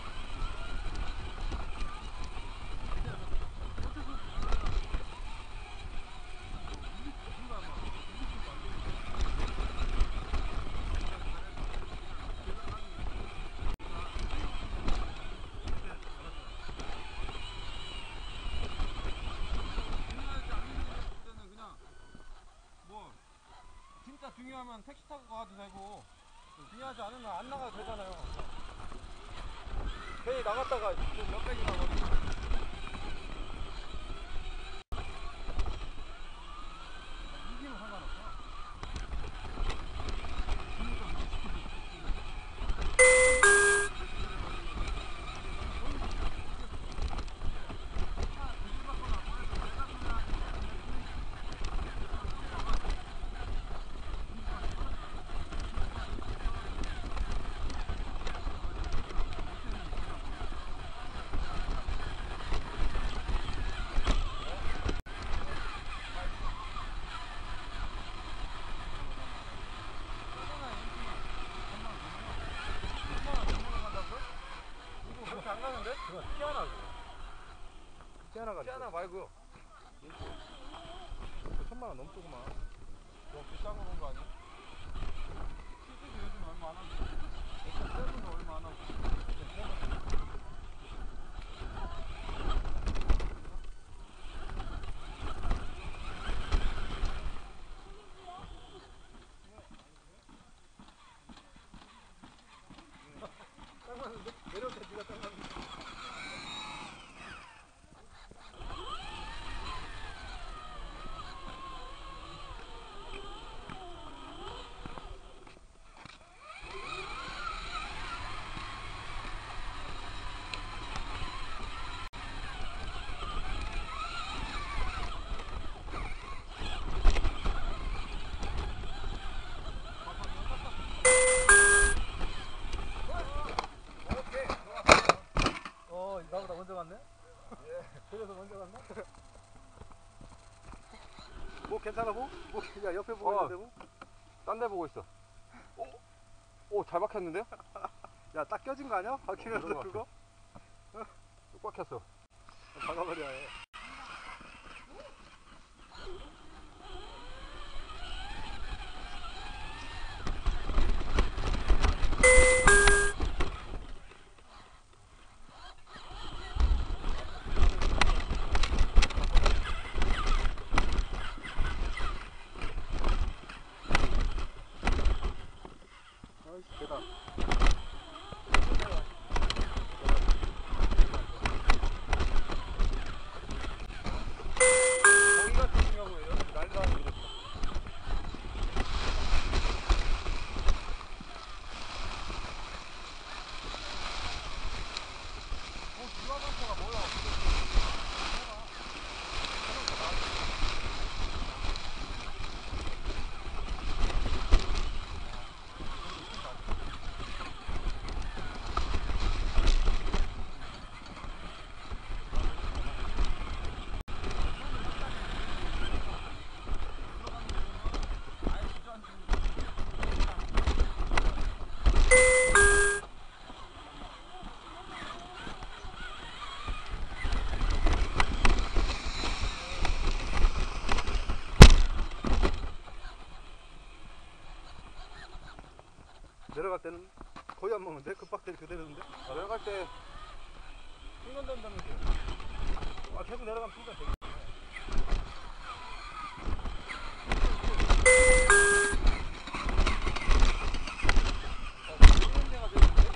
진짜 중요하면 택시 타고 가도 되고 중요하지 않으면 안 나가도 되잖아요. 괜히 나갔다가 몇 백이 나거든요. 이기면 상관없어. 그렇게 안 가는데? 그건 티아나고. 티아나가. 티아나 말고요. 천만 원 넘더구만. 너무 비싼 거 본 거 아니야? 시즈도 요즘 얼마 안 하고. 세븐도 얼마 안 하고. 딱 맞는데? 내려올 때 네가 딱 맞는데? 어, 나보다 먼저 갔네? 예. 그래서 먼저 갔나? 뭐 괜찮아 보? 뭐, 야, 옆에 보고 어. 있는데 뭐? 딴 데 보고 있어. 오, 오, 잘 박혔는데요? 야, 딱 껴진 거 아니야? 박히면서 그런 거 그거? 또 꽉 켰어. 박아버려. 해. 아이씨, 계단. 거기가 더 중요하고요. 여기 날도 안 이랬어. 어, 주화장터가 뭐야? 내려갈 때는 거의 안 먹는데? 급박대를 그대로인데? 아, 내려갈 때 충전된다면서요. 아, 계속 내려가면 충전 되겠네. 어, 쉬는 데가 되는데?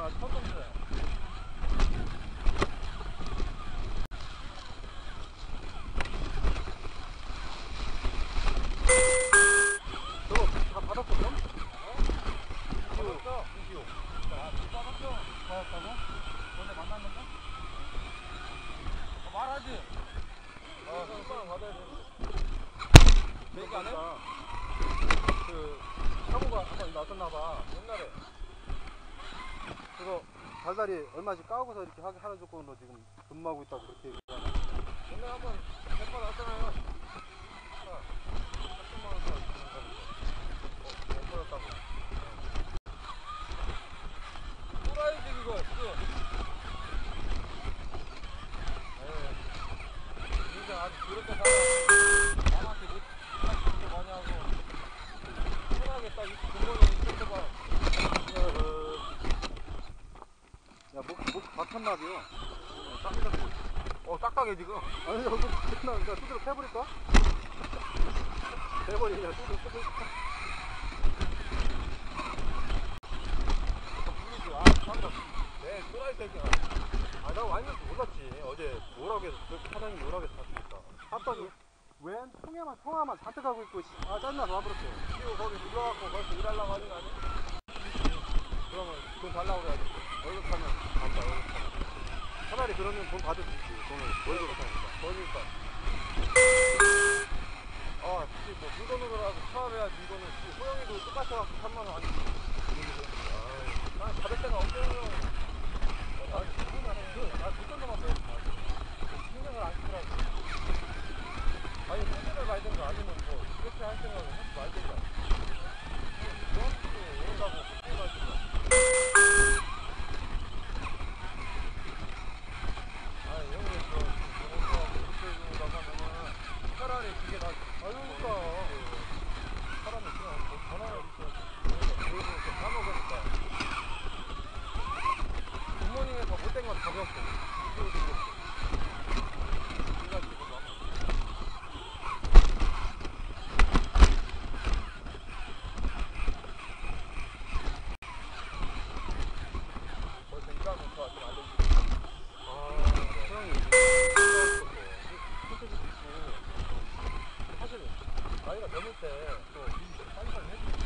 아, 천둥들. 저거 다 받았거든? 받았어. 이시오. 아, 받았어. 받았다고? 너네 만났는데? 어, 말하지. 어, 형 받아야 돼. 얘기 안 해? 그 사고가 한번 났었나봐. 옛날에. 그거 달달이 얼마씩 까고서 이렇게 하게 하는 조건으로 지금 근무하고 있다고 그렇게 얘기하네. 옛날에 한번 백번 났잖아요. 삼천만 원 더 주는 거. 못 벌었다고. 또라이지 그거 지금. 에이, 인생 아주 더럽게 살아. 남한테 못 살게 많이 하고. 편하게 딱 이렇게 근본에 있었어 봐. 야, 목, 목 박혔나비요? 땀이 나고 있어. 어, 딱딱해 지금. 아니, 여기 됐나? 내가 두드려 패버릴까? 패버리, 그냥 두드려 패버릴까? 부르지. 아, 참다. 내 또라이 새끼야. 아, 나 와있는 줄 몰랐지. 어제 뭐라고 해서, 그 사장님이 뭐라고 해서 샀으니까. 봤더니, 웬 통에만, 통화만 잔뜩 하고 있고, 씨. 아, 짜증나서 와버렸어. 그리고 거기 눌러갖고 거기서 일하려고 하는 거 아니야? 그러면 돈 달라고 그래야지. 월급 타면 간다, 월급 타면. 차라리 그러면 돈 받을 수 있지. 돈을 월급을 타니까. 그러니까. 아, 진짜 뭐 물건으로라도 사업해야지. 이거는 씨, 호영이도 똑같이 갖고 삼만 원 아니지. 난 받을 데가 없어요. 아, 그, 나 그딴 데만 빼. 신경을 안 쓰더라고. 아니, 손해를 말든가 아니면 뭐, 그렇게 할 생각을 하지 말든가. 너한테 온다고 해가지고. 아, 형님, 저, 저녁하고 이렇게 해주고 나가면은 차라리 그게 나, 아유, 그니까. 사람이 그냥 뭐 전화를 있어야지. 그래서 좀 까먹으니까. 부모님에서 못된 건 답이 없어. 이거도 그렇고. 그래가지고 막. 벌써 일하면 더 좀 알려주고. 아, 소영이 컨택이 있고. 사실 나이가 젊을 때또 빨리빨리 해주고.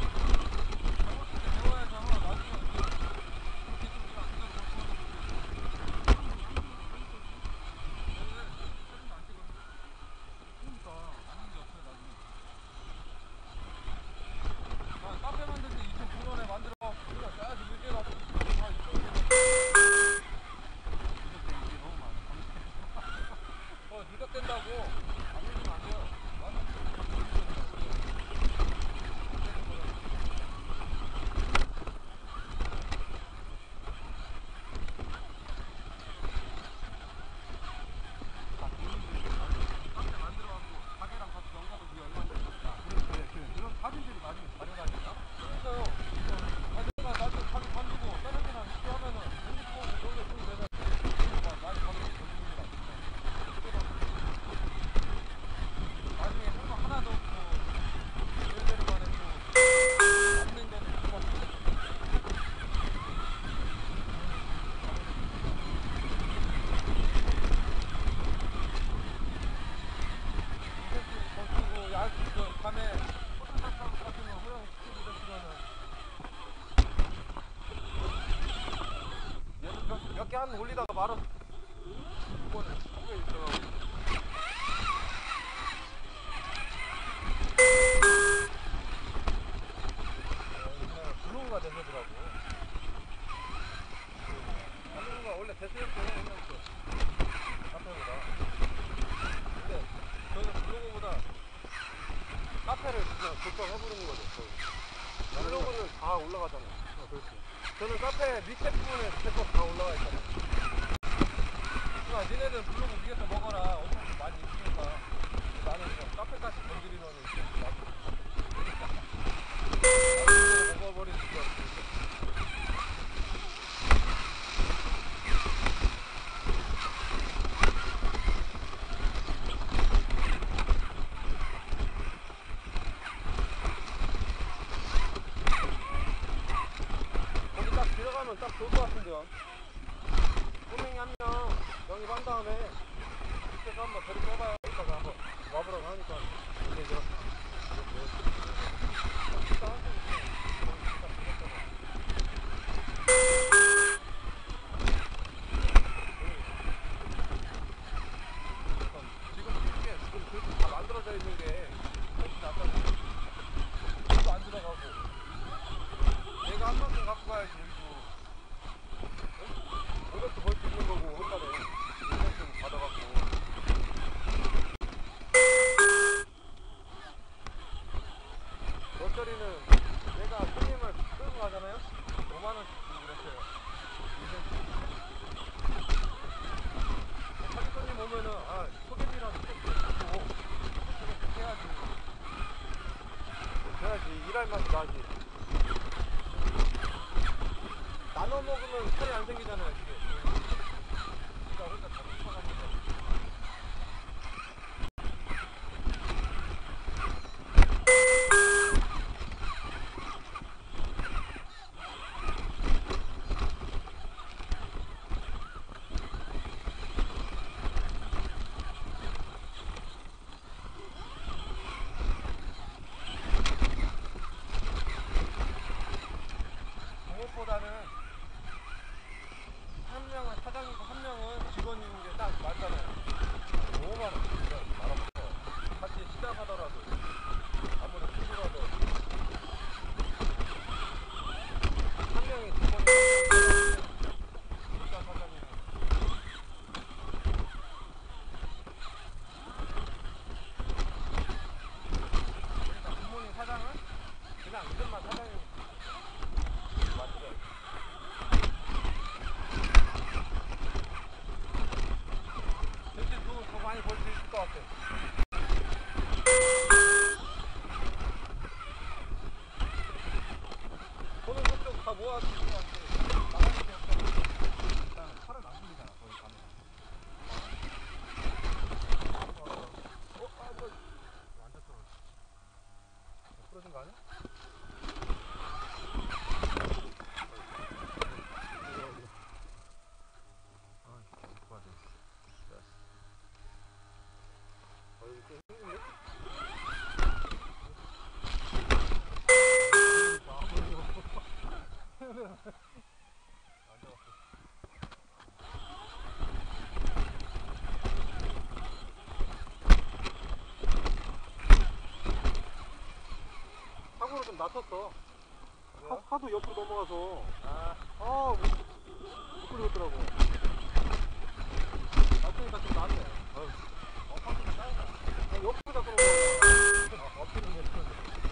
배워야죠. 나중에 카페 만들 때 이천구 년에 만들어 우리가 짜야지 물개 가지고 다 어, 누적된다고. 안 누르면 안 돼요. 그런 사진들이 나중에 자료라니까. 그러니까요. 아, 내가 나중에 가게 관두고 다른 데랑 이렇게 하면은 공부 너네 돈 내면 많이 받으면 더 주는 거야. 나중에 행동 하나도 없고 예대로만 해도 남는 거는 수밖에 없어. 버티고 야, 그 밤에 포토타타고 같으면 호영 시키고 됐으면은 얘도 몇 개 한 올리다가 말았어. 이거는 학교에 있어가지고. 옛날에 블루가 대세더라고. 블루가 원래 대세였어 옛날부터. 카페보다. 근데 저는 블로그보다 카페를 그냥 독점 해버리는 거죠. 거의. 블로그는 다 올라가잖아요. 어, 그렇지. 저는 카페 밑에 부분에 계속 다 올라가 있잖아요. 그러니까 니네는 블로그 위에서 먹어라. 엄청 많이 있으니까. 나는 그냥 카페까지 건드리면은 나도 나도 먹어버리니까. 거기 딱 들어가면 하면 딱 좋을 것 같은데요. 꼬맹이 한 명 영입한 다음에 밑에서 한번 데리고 해봐요. 이따가 한번 와보라고 하니까 이제 저 일단 한 번 지금 이게 지금 그렇게 다 만들어져 있는 게 훨씬 낫다고. 물도 안 들어가고 내가 한 만큼 갖고 가야지 여기도 이것도 벌 수 있는 거고 한 달에 이만큼 받아갖고 롯데리는 내가 손님을 끌고 가잖아요. 오만 원씩 주고 그랬어요. 자기 손님 오면은 아 소개비라도 좀 주고 그렇게 해야지. 그래야지 일할 맛이 나지. 나눠 먹으면 살이 안 생기잖아요. 이게 진짜 혼자 다 훔쳐가면서. 무엇보다는 한 명은 사장이고 한 명은 직원인 게 딱 맞잖아요. 오만 원 진짜 말아먹어. 같이 시작하더라도 아무리 친구라도 한 명이 직원이고 진짜 사장이고 그러니까 부모님 사장은 그냥 이름만 사장이고 맞죠? 대신 돈 더 많이 벌 수 있을 것 같아. 돈은 그쪽 다 모아주고 나가는 게 없어. 일단 팔은 안 풀리잖아. 거기 가면. 어? 아, 뭐 완전 떨어져. 부러진 거 아니야? 사고로 좀 낮췄어. 하, 하도 옆으로 넘어가서 아, 아 못, 못 굴리겠더라고. 낮추니까 좀 낫네. 어, 어, 확실히 짧다. 그냥 옆으로 자꾸 넘어가. 아, 엎드리는 게 편해.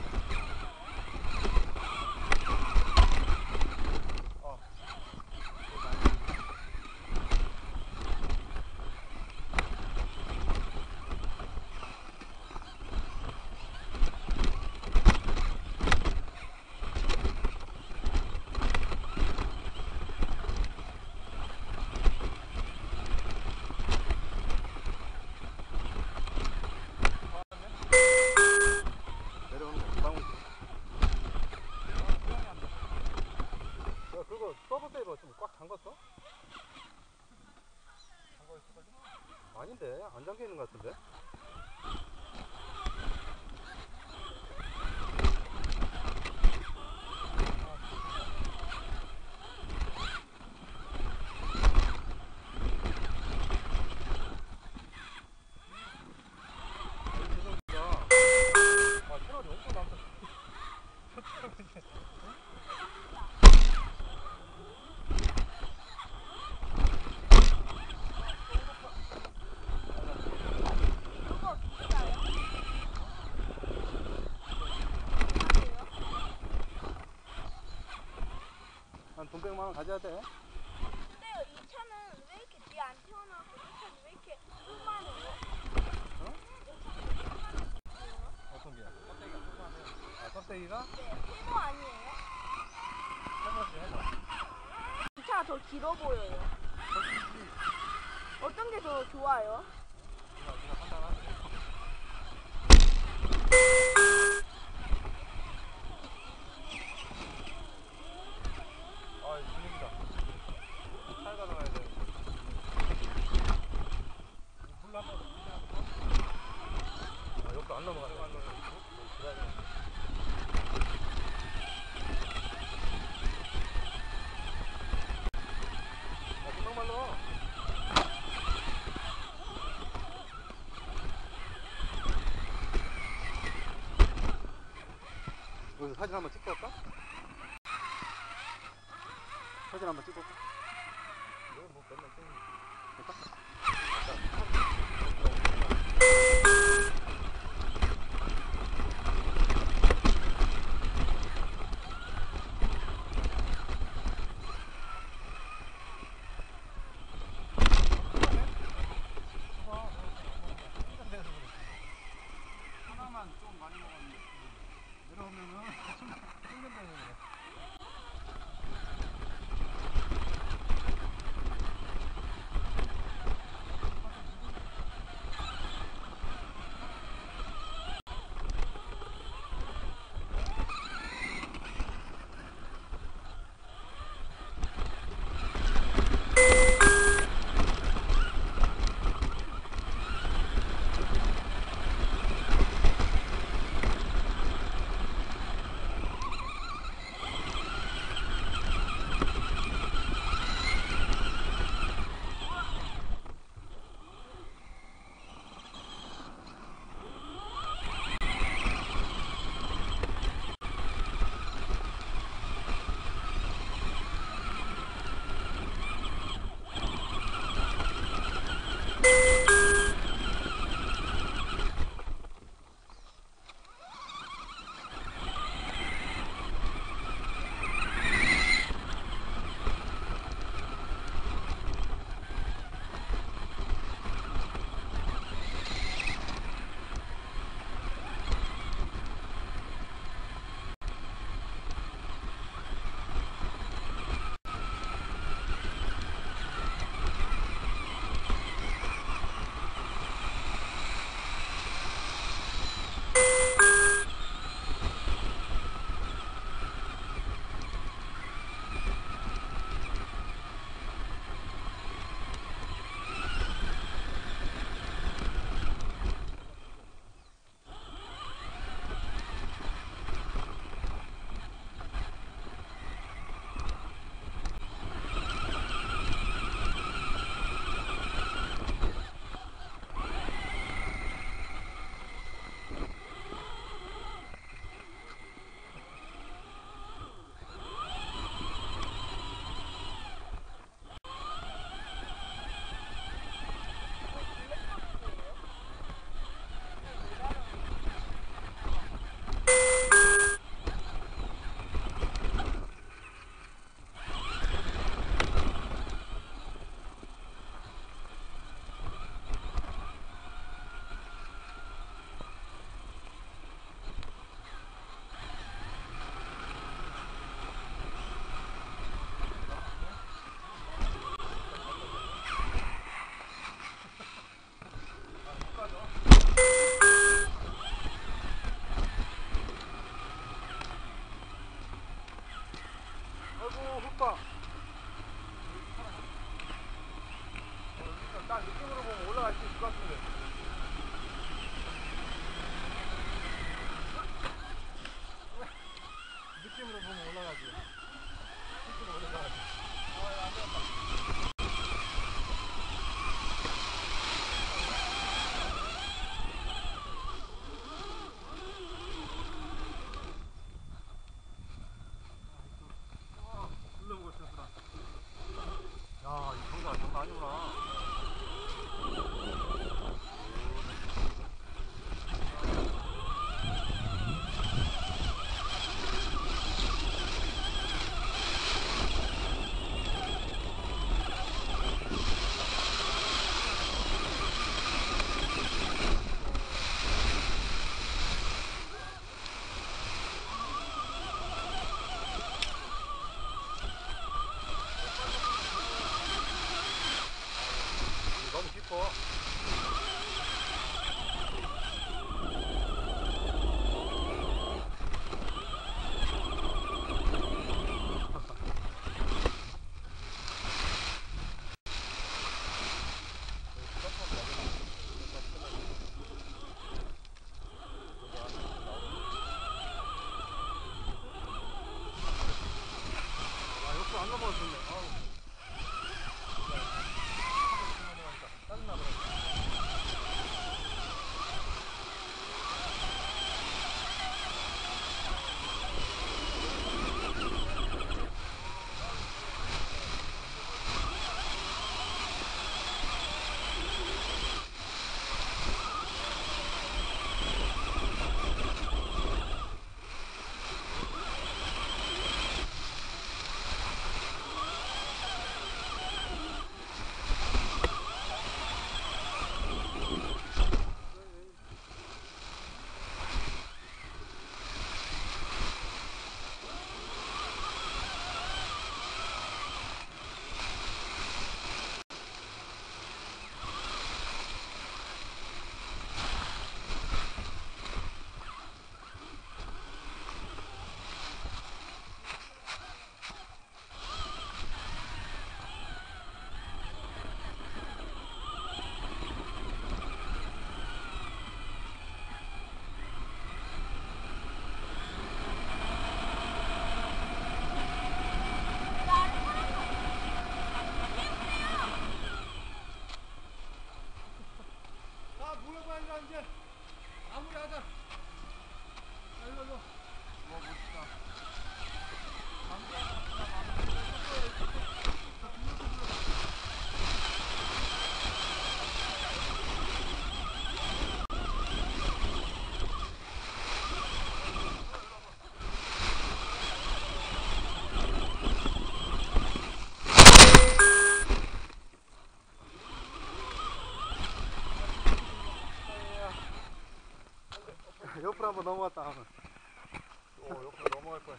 아. 내려오는 거 방울. 야 그거 서브 세이버 좀 꽉 잠갔어? 잠가 있을걸요? 아닌데 안 잠겨 있는 것 같은데? 아 채널이 엄청 남았어. 한 돈 백만 원 가져야 돼. 근데요, 이 차는 왜 이렇게 뒤에 안 태어나고 이 차는 왜 이렇게 조그만해요? 어? 이 차는 어떤 게야? 껍데기가 조그만해. 아 껍데기가? 네, 세모 아니에요? 해봤지 해봐. 이 차가 더 길어 보여요. 어떤 게 더 좋아요? 누가 누가 판단하지? 아 분위기다. 안 넘어가. 안 넘어가. 아, 금방 말로. 여기서 사진 한번 찍고 갈까? 사진 한번 찍고 갈까? 이거 뭐 맨날 찍는 하나만 좀 많이 먹었는데 내려오면은 끓는다는 거야. 옆으로 한번 넘어갔다 하면. 오, 옆으로 넘어갈 거야.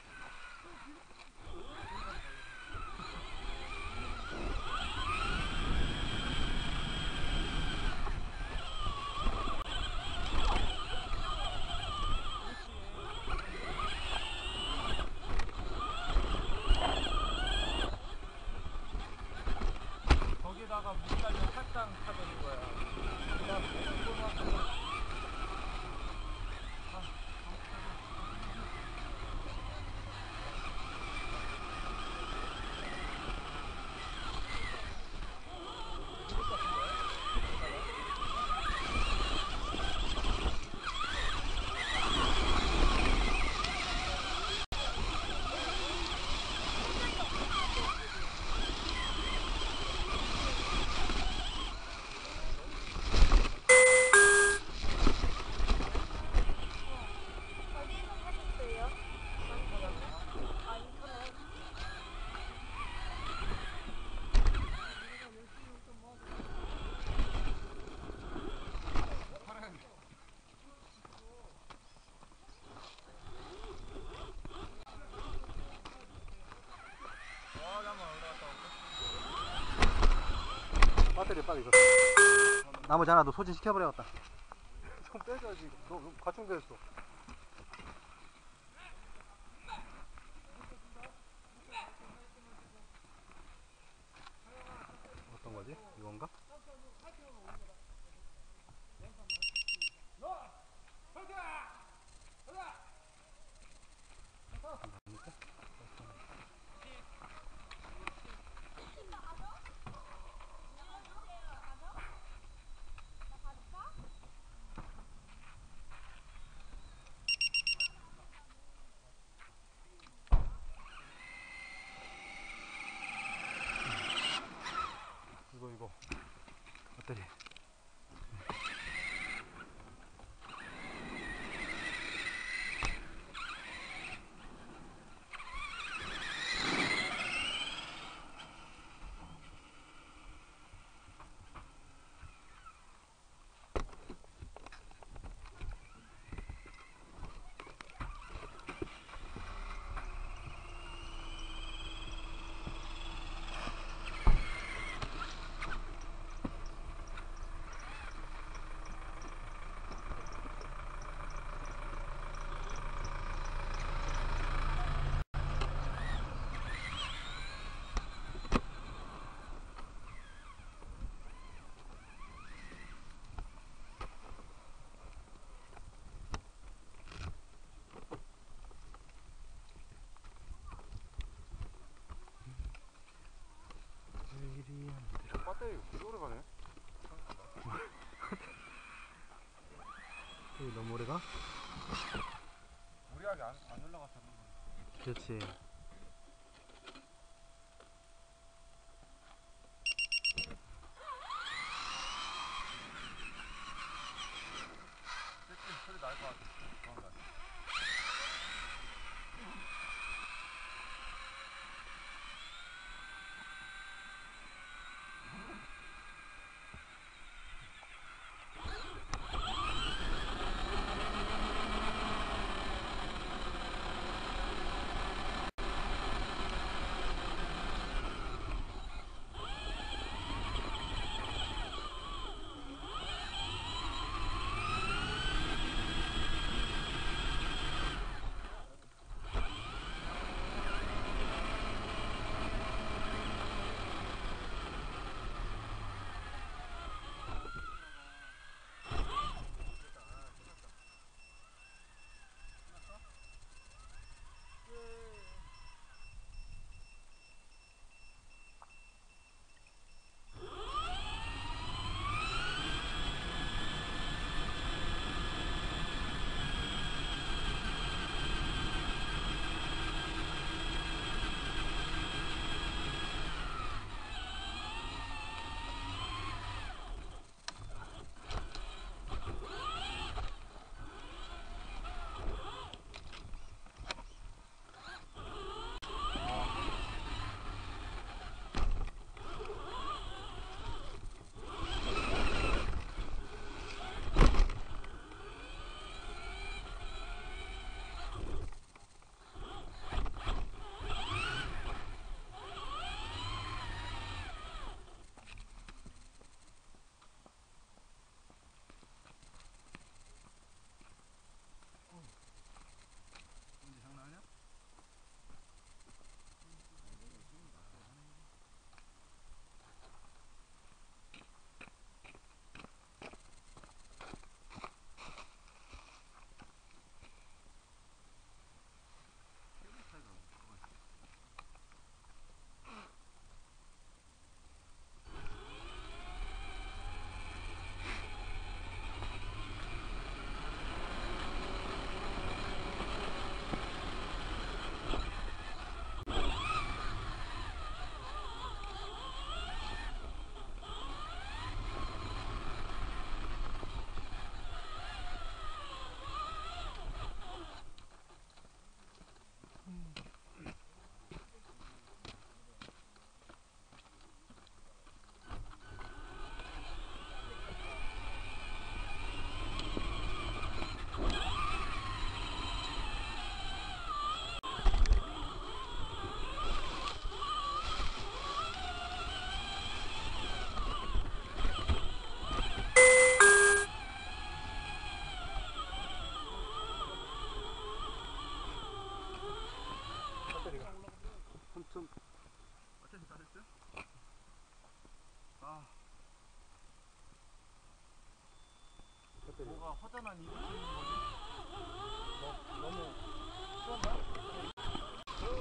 거기다가 물 깔면 살짝 타버린 거야. 나 아, 어디서 사셨어요? 아, 인터넷. 저기 한번 올라갔다 올게. 배터리 빨리 이거. 나머지 하나 너 소진 시켜버려야겠다. 좀 빼줘야지. 너, 너 과충됐어. 어떤 거지? 이건가? 이거 이거 배터리. 배터리 되게 오래 가네. 여기 너무 오래가? 무리하게 안, 안 올라가서 그런 거. 그렇지. 소리 날 것 같아. 도망가.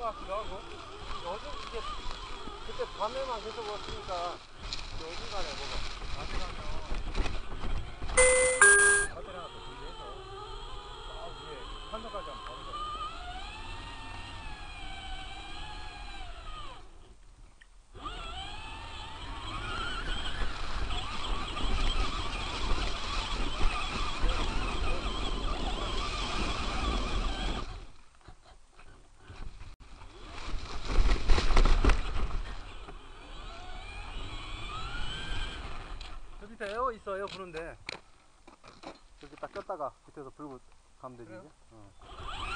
같기도 하고. 요즘 이게 그때 밤에만 계속 왔으니까 어중간에 뭐가 낮에 가면 배터리 하나 더 준비해서 저 위에 한선까지 한번 바로 가요. 저 밑에 에어 있어, 에어 부는데. 저기 딱 꼈다가 밑에서 불고 가면 되지, 그래요? 이제? 어.